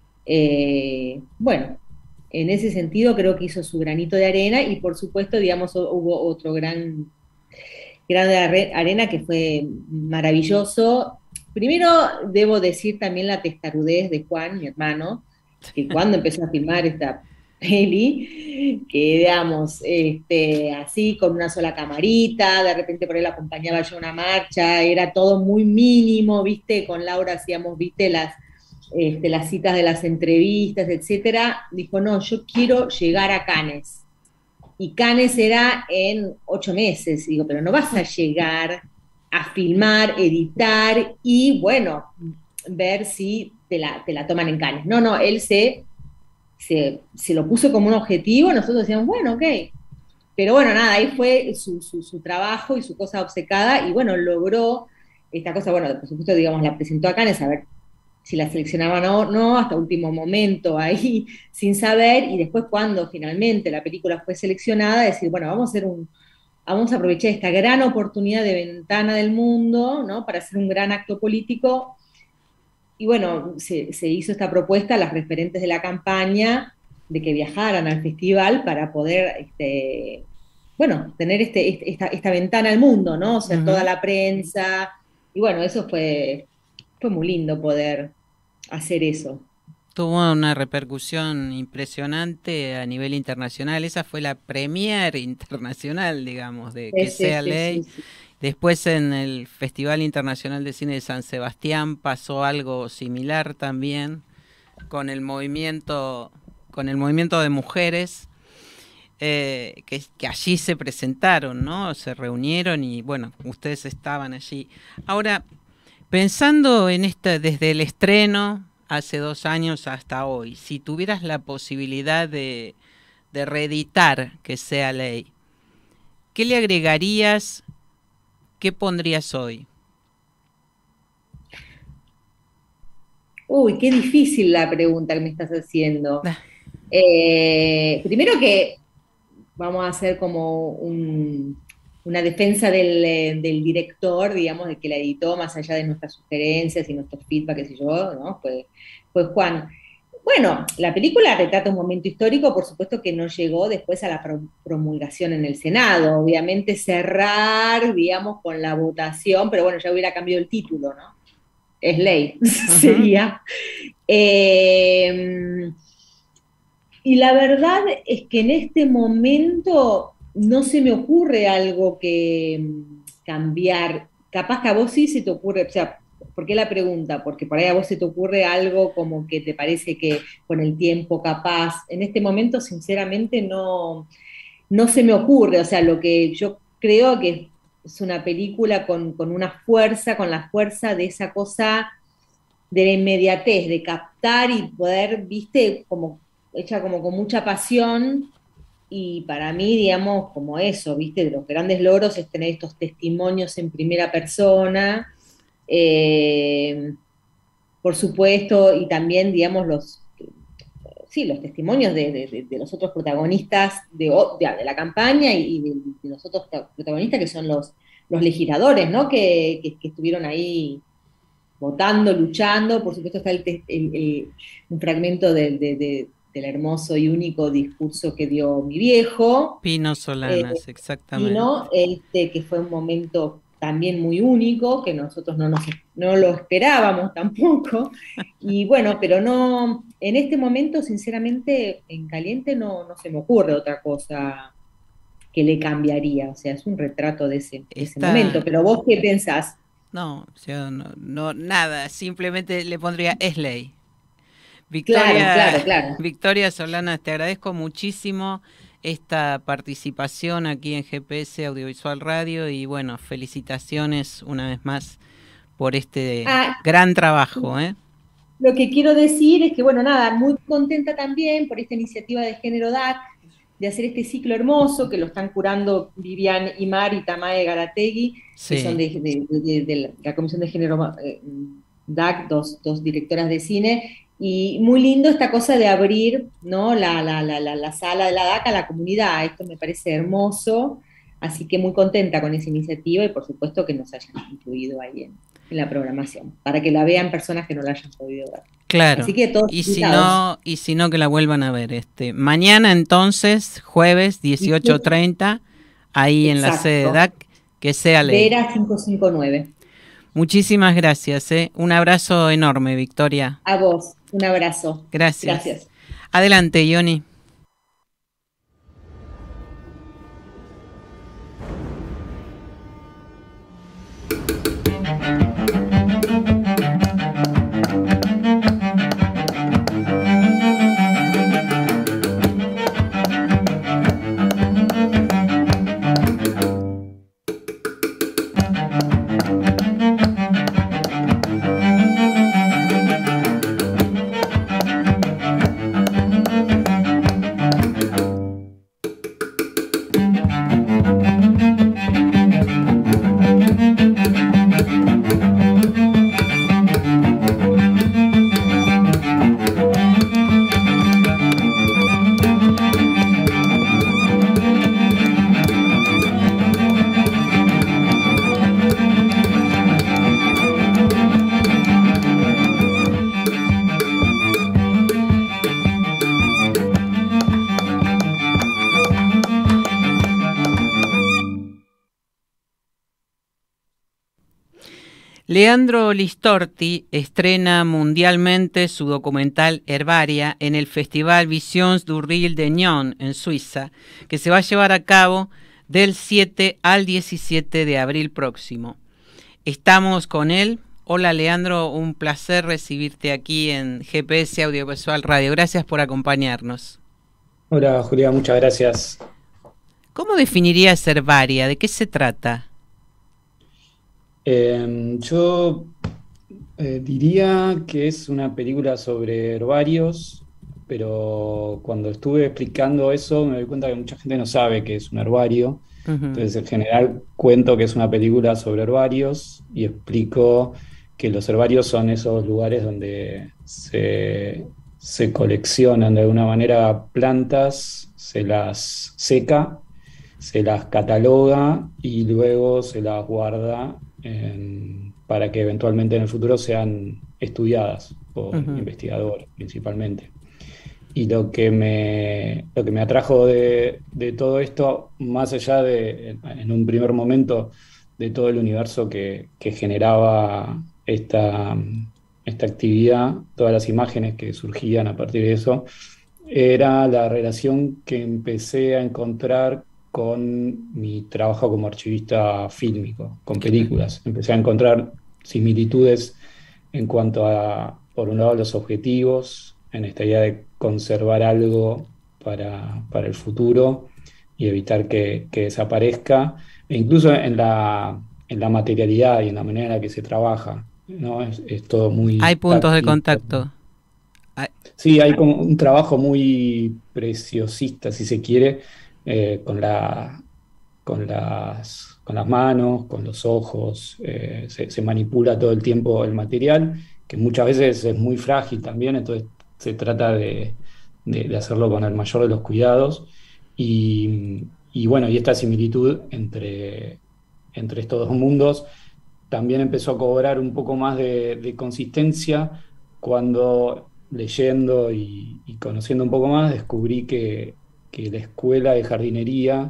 eh, bueno, en ese sentido creo que hizo su granito de arena y por supuesto, digamos, hubo otro gran, gran arena que fue maravilloso. Primero debo decir también la testarudez de Juan, mi hermano, que cuando empezó a filmar esta peli, que digamos, este, así con una sola camarita, de repente por él acompañaba yo a una marcha, era todo muy mínimo, viste, con Laura hacíamos, viste, las, este, las citas de las entrevistas, etcétera, dijo, no, yo quiero llegar a Cannes, y Cannes era en ocho meses, digo, pero no vas a llegar a filmar, editar, y bueno, ver si te la, te la toman en Cannes, no, no, él se Se, se lo puso como un objetivo, nosotros decíamos, bueno, ok. Pero bueno, nada, ahí fue su, su, su trabajo y su cosa obcecada, y bueno, logró esta cosa, bueno, por supuesto, digamos, la presentó a Cannes, a ver si la seleccionaban o no, hasta último momento ahí, sin saber, y después cuando finalmente la película fue seleccionada, decir, bueno, vamos a hacer un, vamos a aprovechar esta gran oportunidad de ventana del mundo, ¿no?, para hacer un gran acto político. Y bueno, se, se hizo esta propuesta a las referentes de la campaña de que viajaran al festival para poder, este, bueno, tener este, este, esta, esta ventana al mundo, ¿no? O sea, uh-huh. Toda la prensa. Y bueno, eso fue, fue muy lindo poder hacer eso. Tuvo una repercusión impresionante a nivel internacional. Esa fue la premiere internacional, digamos, de Que sí, sea sí, ley. Sí, sí. Después en el Festival Internacional de Cine de San Sebastián pasó algo similar también con el movimiento, con el movimiento de mujeres eh, que, que allí se presentaron, ¿no? Se reunieron y bueno, ustedes estaban allí. Ahora, pensando en esta, desde el estreno hace dos años hasta hoy, si tuvieras la posibilidad de, de reeditar Que sea ley, ¿qué le agregarías? ¿Qué pondrías hoy? Uy, qué difícil la pregunta que me estás haciendo. Eh, primero que vamos a hacer como un, una defensa del, del director, digamos, de que la editó, más allá de nuestras sugerencias y nuestros feedback, qué sé yo, ¿no? Fue, fue Juan. Bueno, la película retrata un momento histórico, por supuesto que no llegó después a la promulgación en el Senado, obviamente cerrar, digamos, con la votación, pero bueno, ya hubiera cambiado el título, ¿no? Es ley, uh-huh. Sería. Eh, y la verdad es que en este momento no se me ocurre algo que cambiar, capaz que a vos sí se te ocurre, o sea, ¿por qué la pregunta? Porque por ahí a vos se te ocurre algo como que te parece que con el tiempo capaz. En este momento, sinceramente, no, no se me ocurre. O sea, lo que yo creo que es una película con, con una fuerza, con la fuerza de esa cosa de la inmediatez, de captar y poder, viste, como hecha como con mucha pasión. Y para mí, digamos, como eso, viste, de los grandes logros es tener estos testimonios en primera persona. Eh, por supuesto, y también, digamos, los, sí, los testimonios de, de, de los otros protagonistas de, de, de la campaña y de, de los otros protagonistas que son los, los legisladores, ¿no? Que, que, que estuvieron ahí votando, luchando. Por supuesto está el, el, el, un fragmento de, de, de, del hermoso y único discurso que dio mi viejo. Pino Solanas, eh, exactamente. Pino, este, que fue un momento también muy único, que nosotros no, nos, no lo esperábamos tampoco, y bueno, pero no, en este momento, sinceramente, en caliente no, no se me ocurre otra cosa que le cambiaría, o sea, es un retrato de ese, de ese momento, pero vos ¿qué pensás? No, yo no, no, nada, simplemente le pondría es ley. Victoria, claro, claro, claro. Victoria Solanas, te agradezco muchísimo esta participación aquí en G P S Audiovisual Radio y bueno, felicitaciones una vez más por este Ah, gran trabajo, ¿eh? Lo que quiero decir es que, bueno, nada, muy contenta también por esta iniciativa de Género D A C, de hacer este ciclo hermoso, que lo están curando Vivian Imar y Tamae Garategui, Sí. que son de, de, de, de la Comisión de Género eh, D A C, dos, dos directoras de cine, y muy lindo esta cosa de abrir, ¿no?, la, la, la, la, la sala de la D A C a la comunidad. Esto me parece hermoso, así que muy contenta con esa iniciativa y por supuesto que nos hayan incluido ahí en, en la programación, para que la vean personas que no la hayan podido ver. Claro. Así que todos y si invitados. no, y si no que la vuelvan a ver. Este, mañana entonces, jueves dieciocho treinta, ahí en la Exacto. sede de D A C, que sea ley. Vera quinientos cincuenta y nueve. Muchísimas gracias, ¿eh? Un abrazo enorme, Victoria. A vos, un abrazo. Gracias. Gracias. Adelante, Ioni. Leandro Listorti estrena mundialmente su documental Herbaria en el Festival Visions du Ril de Nyon, en Suiza, que se va a llevar a cabo del siete al diecisiete de abril próximo. Estamos con él. Hola Leandro, un placer recibirte aquí en G P S Audiovisual Radio. Gracias por acompañarnos. Hola Julia, muchas gracias. ¿Cómo definirías Herbaria? ¿De qué se trata? Eh, yo eh, diría que es una película sobre herbarios, pero cuando estuve explicando eso me doy cuenta que mucha gente no sabe qué es un herbario. Uh-huh. Entonces en general cuento que es una película sobre herbarios y explico que los herbarios son esos lugares donde se, se coleccionan de alguna manera plantas, se las seca, se las cataloga y luego se las guarda en, para que eventualmente en el futuro sean estudiadas por uh-huh. investigadores principalmente. Y lo que me, lo que me atrajo de, de todo esto, más allá de, en un primer momento, de todo el universo que, que generaba esta, esta actividad, todas las imágenes que surgían a partir de eso, era la relación que empecé a encontrar con mi trabajo como archivista fílmico, con películas. Empecé a encontrar similitudes en cuanto a, por un lado, los objetivos, en esta idea de conservar algo para, para el futuro y evitar que, que desaparezca, e incluso en la, en la materialidad y en la manera en la que se trabaja, ¿no? Es, es todo muy... Hay puntos táctil. De contacto. Sí, hay como un trabajo muy preciosista, si se quiere, eh, con, la, con, las, con las manos, con los ojos, eh, se, se manipula todo el tiempo el material, que muchas veces es muy frágil también, entonces se trata de, de, de hacerlo con el mayor de los cuidados. Y, y bueno, y esta similitud entre, entre estos dos mundos también empezó a cobrar un poco más de, de consistencia cuando, leyendo y, y conociendo un poco más, descubrí que, que la escuela de jardinería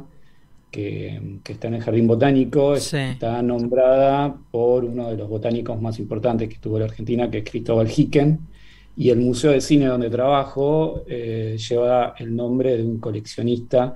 que, que está en el Jardín Botánico sí. está nombrada por uno de los botánicos más importantes que tuvo la Argentina, que es Cristóbal Hicken, y el Museo de Cine donde trabajo eh, lleva el nombre de un coleccionista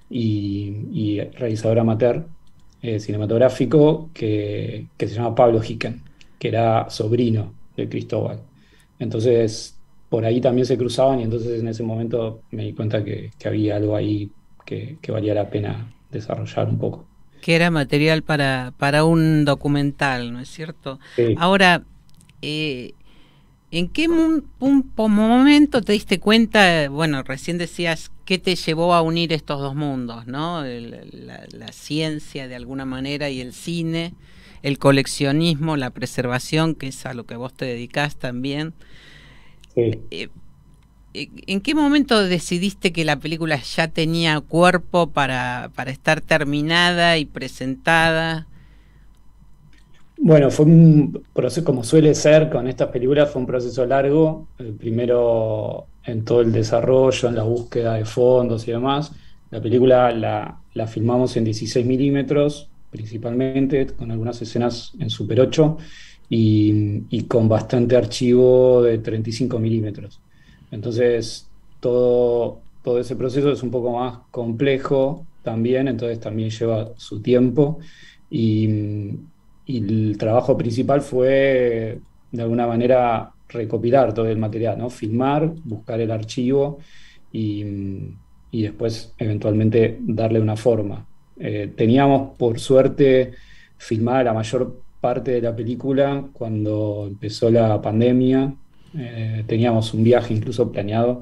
y, y realizador amateur eh, cinematográfico que, que se llama Pablo Hicken, que era sobrino de Cristóbal. Entonces, por ahí también se cruzaban y entonces en ese momento me di cuenta que, que había algo ahí que, que valía la pena desarrollar un poco. Que era material para, para un documental, ¿no es cierto? Sí. Ahora, eh, ¿en qué mu- un, po- momento te diste cuenta, bueno, recién decías, qué te llevó a unir estos dos mundos, ¿no? El- la, la ciencia de alguna manera y el cine, el coleccionismo, la preservación, que es a lo que vos te dedicás también. Sí. Eh, ¿En qué momento decidiste que la película ya tenía cuerpo para, para estar terminada y presentada? Bueno, fue un proceso, como suele ser con estas películas, fue un proceso largo. El primero en todo el desarrollo, en la búsqueda de fondos y demás. La película la, la filmamos en dieciséis milímetros, principalmente, con algunas escenas en Super ocho y, y con bastante archivo de treinta y cinco milímetros. Entonces, todo, todo ese proceso es un poco más complejo también, entonces también lleva su tiempo. Y, y el trabajo principal fue, de alguna manera, recopilar todo el material, ¿no? Filmar, buscar el archivo y, y después, eventualmente, darle una forma. Eh, teníamos, por suerte, filmada la mayor parte de la película cuando empezó la pandemia. Eh, teníamos un viaje incluso planeado.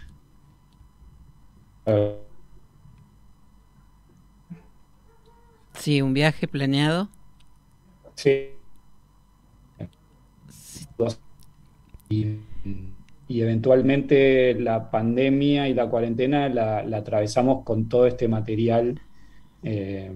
Eh, Sí, un viaje planeado. sí, y, y eventualmente la pandemia y la cuarentena la, la atravesamos con todo este material eh,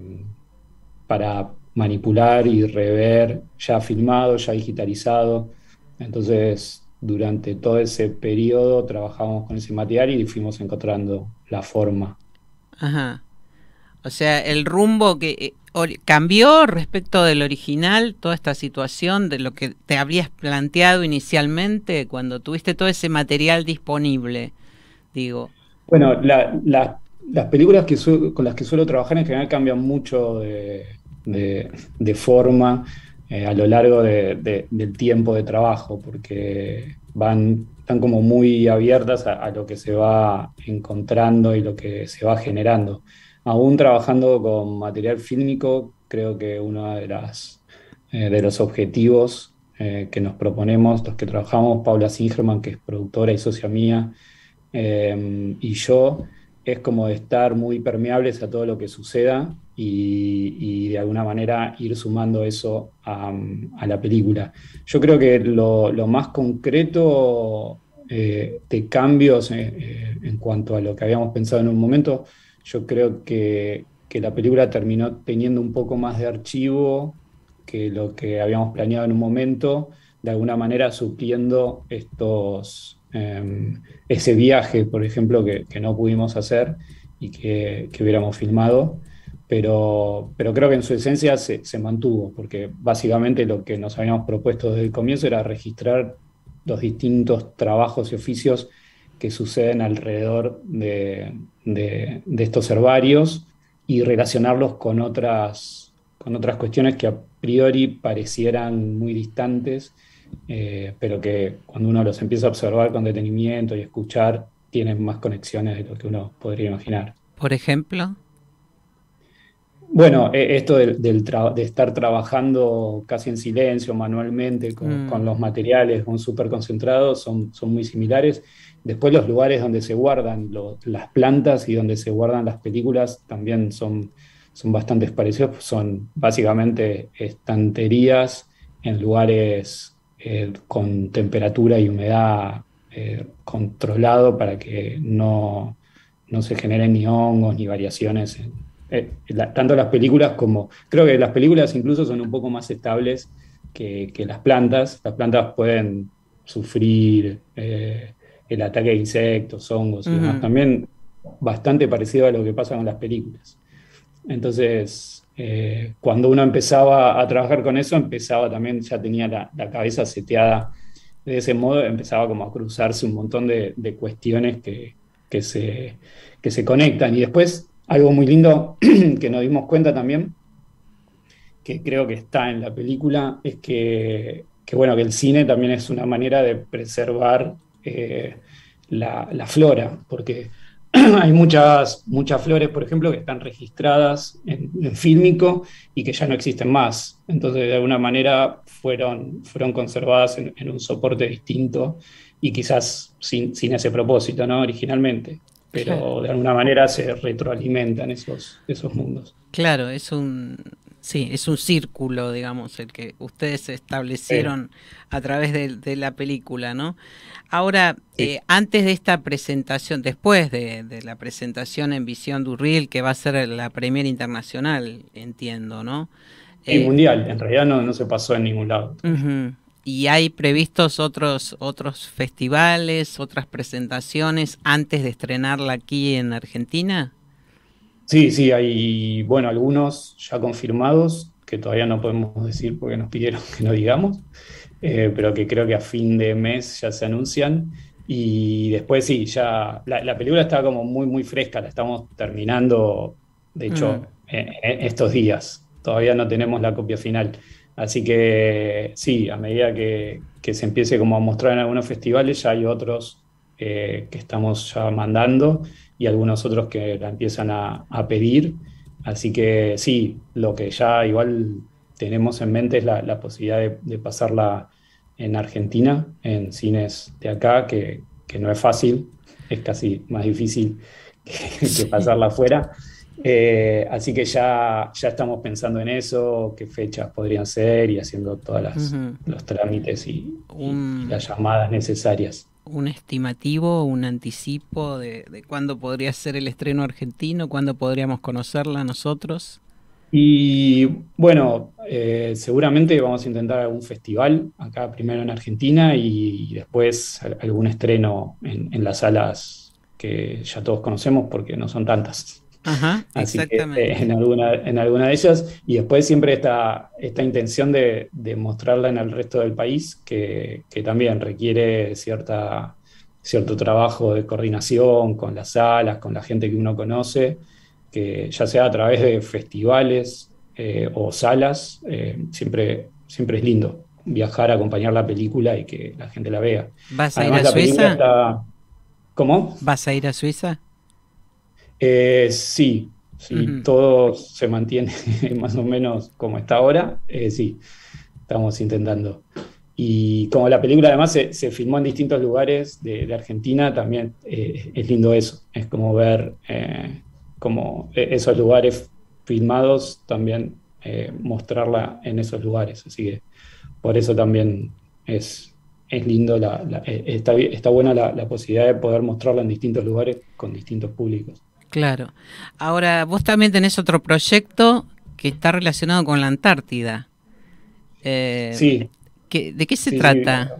para manipular y rever, ya filmado, ya digitalizado. Entonces, durante todo ese periodo trabajamos con ese material y fuimos encontrando la forma. Ajá. O sea, el rumbo que eh, ori- cambió respecto del original, toda esta situación de lo que te habrías planteado inicialmente cuando tuviste todo ese material disponible, digo. Bueno, la- la- las películas que su- con las que suelo trabajar en general cambian mucho de, de- de forma eh, a lo largo de- de- del tiempo de trabajo, porque van, están como muy abiertas a, a lo que se va encontrando y lo que se va generando. Aún trabajando con material fílmico, creo que uno de las, eh, de los objetivos eh, que nos proponemos, los que trabajamos, Paula Singerman, que es productora y socia mía, eh, y yo, es como de estar muy permeables a todo lo que suceda y, y de alguna manera ir sumando eso a, a la película. Yo creo que lo, lo más concreto eh, de cambios eh, eh, en cuanto a lo que habíamos pensado en un momento, yo creo que, que la película terminó teniendo un poco más de archivo que lo que habíamos planeado en un momento, de alguna manera supliendo estos... em, ese viaje, por ejemplo, que, que no pudimos hacer y que, que hubiéramos filmado, pero, pero creo que en su esencia se, se mantuvo, porque básicamente lo que nos habíamos propuesto desde el comienzo era registrar los distintos trabajos y oficios que suceden alrededor de, de- de estos herbarios y relacionarlos con otras, con otras cuestiones que a priori parecieran muy distantes, eh, pero que cuando uno los empieza a observar con detenimiento y escuchar, tienen más conexiones de lo que uno podría imaginar. Por ejemplo. Bueno, eh, esto del, del tra- de estar trabajando casi en silencio, manualmente, con, con Mm, los materiales, con súper concentrados, son, son muy similares. Después los lugares donde se guardan lo- las plantas y donde se guardan las películas también son, son bastante parecidos. Son básicamente estanterías en lugares eh, con temperatura y humedad eh, controlado para que no, no se generen ni hongos ni variaciones eh, la- tanto las películas como, creo que las películas incluso son un poco más estables que, que las plantas. Las plantas pueden sufrir eh, el ataque de insectos, hongos y demás. ujú. También bastante parecido a lo que pasa con las películas. Entonces, eh, cuando uno empezaba a trabajar con eso, empezaba también, ya tenía la, la cabeza seteada de ese modo, empezaba como a cruzarse un montón de, de cuestiones que, que se, que se conectan. Y después, algo muy lindo que nos dimos cuenta también, que creo que está en la película, es que, que, bueno, que el cine también es una manera de preservar eh, la, la flora, porque hay muchas, muchas flores, por ejemplo, que están registradas en, en fílmico y que ya no existen más. Entonces, de alguna manera, fueron, fueron conservadas en, en un soporte distinto y quizás sin, sin ese propósito, ¿no? Originalmente. Pero Claro. de alguna manera se retroalimentan esos, esos mundos. Claro, es un, sí, es un círculo, digamos, el que ustedes establecieron a través de, de la película, ¿no? Ahora, Sí. eh, antes de esta presentación, después de, de la presentación en Visión du Reel, que va a ser la premier internacional, entiendo, ¿no? Y Eh, mundial, en realidad no, no se pasó en ningún lado. ujú. ¿Y hay previstos otros, otros festivales, otras presentaciones antes de estrenarla aquí en Argentina? Sí, sí, hay, bueno, algunos ya confirmados, que todavía no podemos decir porque nos pidieron que no digamos, eh, pero que creo que a fin de mes ya se anuncian. Y después sí, ya la, la película está como muy, muy fresca, la estamos terminando, de Mm, hecho, en, en estos días. Todavía no tenemos la copia final. Así que sí, a medida que, que se empiece como a mostrar en algunos festivales, ya hay otros eh, que estamos ya mandando y algunos otros que la empiezan a, a pedir. Así que sí, lo que ya igual tenemos en mente es la, la posibilidad de, de pasarla en Argentina, en cines de acá, que, que no es fácil, es casi más difícil que, que sí. pasarla afuera. Eh, así que ya, ya estamos pensando en eso, qué fechas podrían ser y haciendo todos Ujú. los trámites y, y- y Un, las llamadas necesarias. un estimativo, un anticipo de, de cuándo podría ser el estreno argentino, cuándo podríamos conocerla nosotros. Y bueno, eh, seguramente vamos a intentar algún festival acá primero en Argentina y, y después al- algún estreno en, en las salas que ya todos conocemos porque no son tantas. Ajá, Así que eh, exactamente. en alguna, en alguna de ellas, y después siempre esta, esta intención de, de mostrarla en el resto del país, que, que también requiere cierta, cierto trabajo de coordinación con las salas, con la gente que uno conoce, que ya sea a través de festivales eh, o salas, eh, siempre, siempre es lindo viajar, acompañar la película y que la gente la vea. ¿Vas a ir Además, a la película Suiza? está... ¿Cómo? ¿Vas a ir a Suiza? Eh, sí, sí, Ujú. todo se mantiene más o menos como está ahora. Eh, sí, estamos intentando. Y como la película además se, se filmó en distintos lugares de, de Argentina, también eh, es lindo eso. Es como ver eh, como eh, esos lugares filmados, también eh, mostrarla en esos lugares. Así que por eso también es, es lindo, la, la- eh, está, bi- está buena la, la posibilidad de poder mostrarla en distintos lugares con distintos públicos. Claro. Ahora, vos también tenés otro proyecto que está relacionado con la Antártida. Eh, Sí, ¿qué- ¿de qué se sí, sí. trata?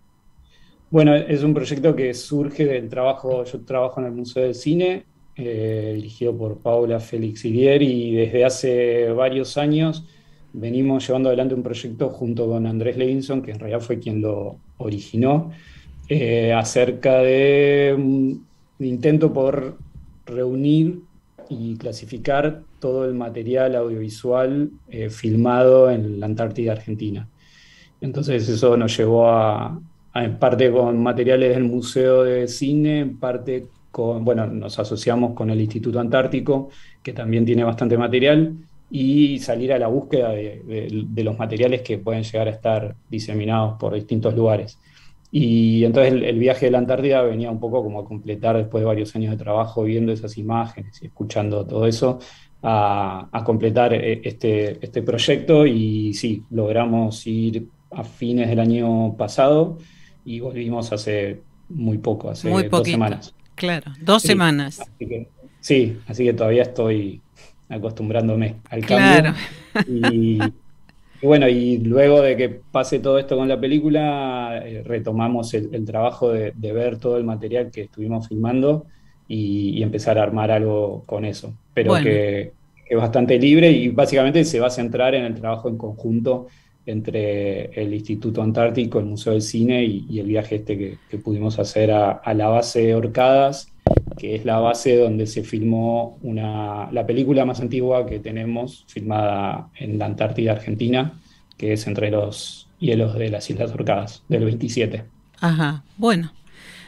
Bueno, es un proyecto que surge del trabajo, yo trabajo en el Museo del Cine, eh, dirigido por Paula Félix Irier, y desde hace varios años venimos llevando adelante un proyecto junto con Andrés Levinson, que en realidad fue quien lo originó, eh, acerca de un intento por reunir y clasificar todo el material audiovisual eh, filmado en la Antártida Argentina. Entonces eso nos llevó a, a, en parte con materiales del Museo de Cine, en parte con, bueno, nos asociamos con el Instituto Antártico, que también tiene bastante material, y salir a la búsqueda de, de- de los materiales que pueden llegar a estar diseminados por distintos lugares. Y entonces el, el viaje de la Antártida venía un poco como a completar, después de varios años de trabajo, viendo esas imágenes y escuchando todo eso, a, a completar eh, este, este proyecto y sí, logramos ir a fines del año pasado y volvimos hace muy poco, Muy hace dos poquito. semanas. Claro, dos Sí, semanas. así que, sí, así que todavía estoy acostumbrándome al Claro. cambio y, y bueno, y luego de que pase todo esto con la película, eh, retomamos el, el trabajo de, de ver todo el material que estuvimos filmando y, y empezar a armar algo con eso, pero Bueno, que, que es bastante libre y básicamente se va a centrar en el trabajo en conjunto entre el Instituto Antártico, el Museo del Cine y, y el viaje este que, que pudimos hacer a, a la base de Orcadas, que es la base donde se filmó una, la película más antigua que tenemos, filmada en la Antártida Argentina, que es Entre los hielos de las Islas Orcadas, del veintisiete. ajá, bueno.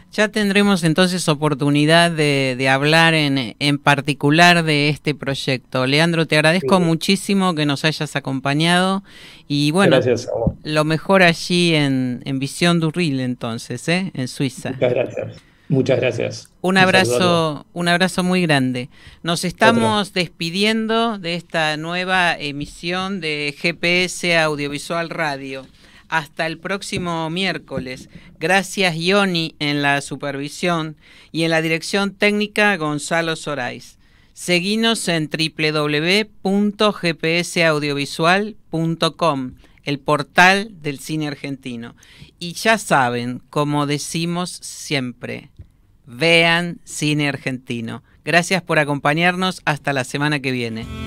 Ya tendremos entonces oportunidad de, de hablar en, en particular de este proyecto. Leandro, te agradezco sí. muchísimo que nos hayas acompañado y bueno, gracias a vos. Lo mejor allí en, en Vision du Ril entonces, ¿eh? En Suiza. Muchas gracias. Muchas gracias. Un abrazo, un abrazo muy grande. Nos estamos Otro. despidiendo de esta nueva emisión de G P S Audiovisual Radio. Hasta el próximo miércoles. Gracias, Ioni, en la supervisión y en la dirección técnica, Gonzalo Sorais. Seguinos en doble u doble u doble u punto g p s audiovisual punto com, el portal del cine argentino. Y ya saben, como decimos siempre, vean cine argentino. Gracias por acompañarnos. Hasta la semana que viene.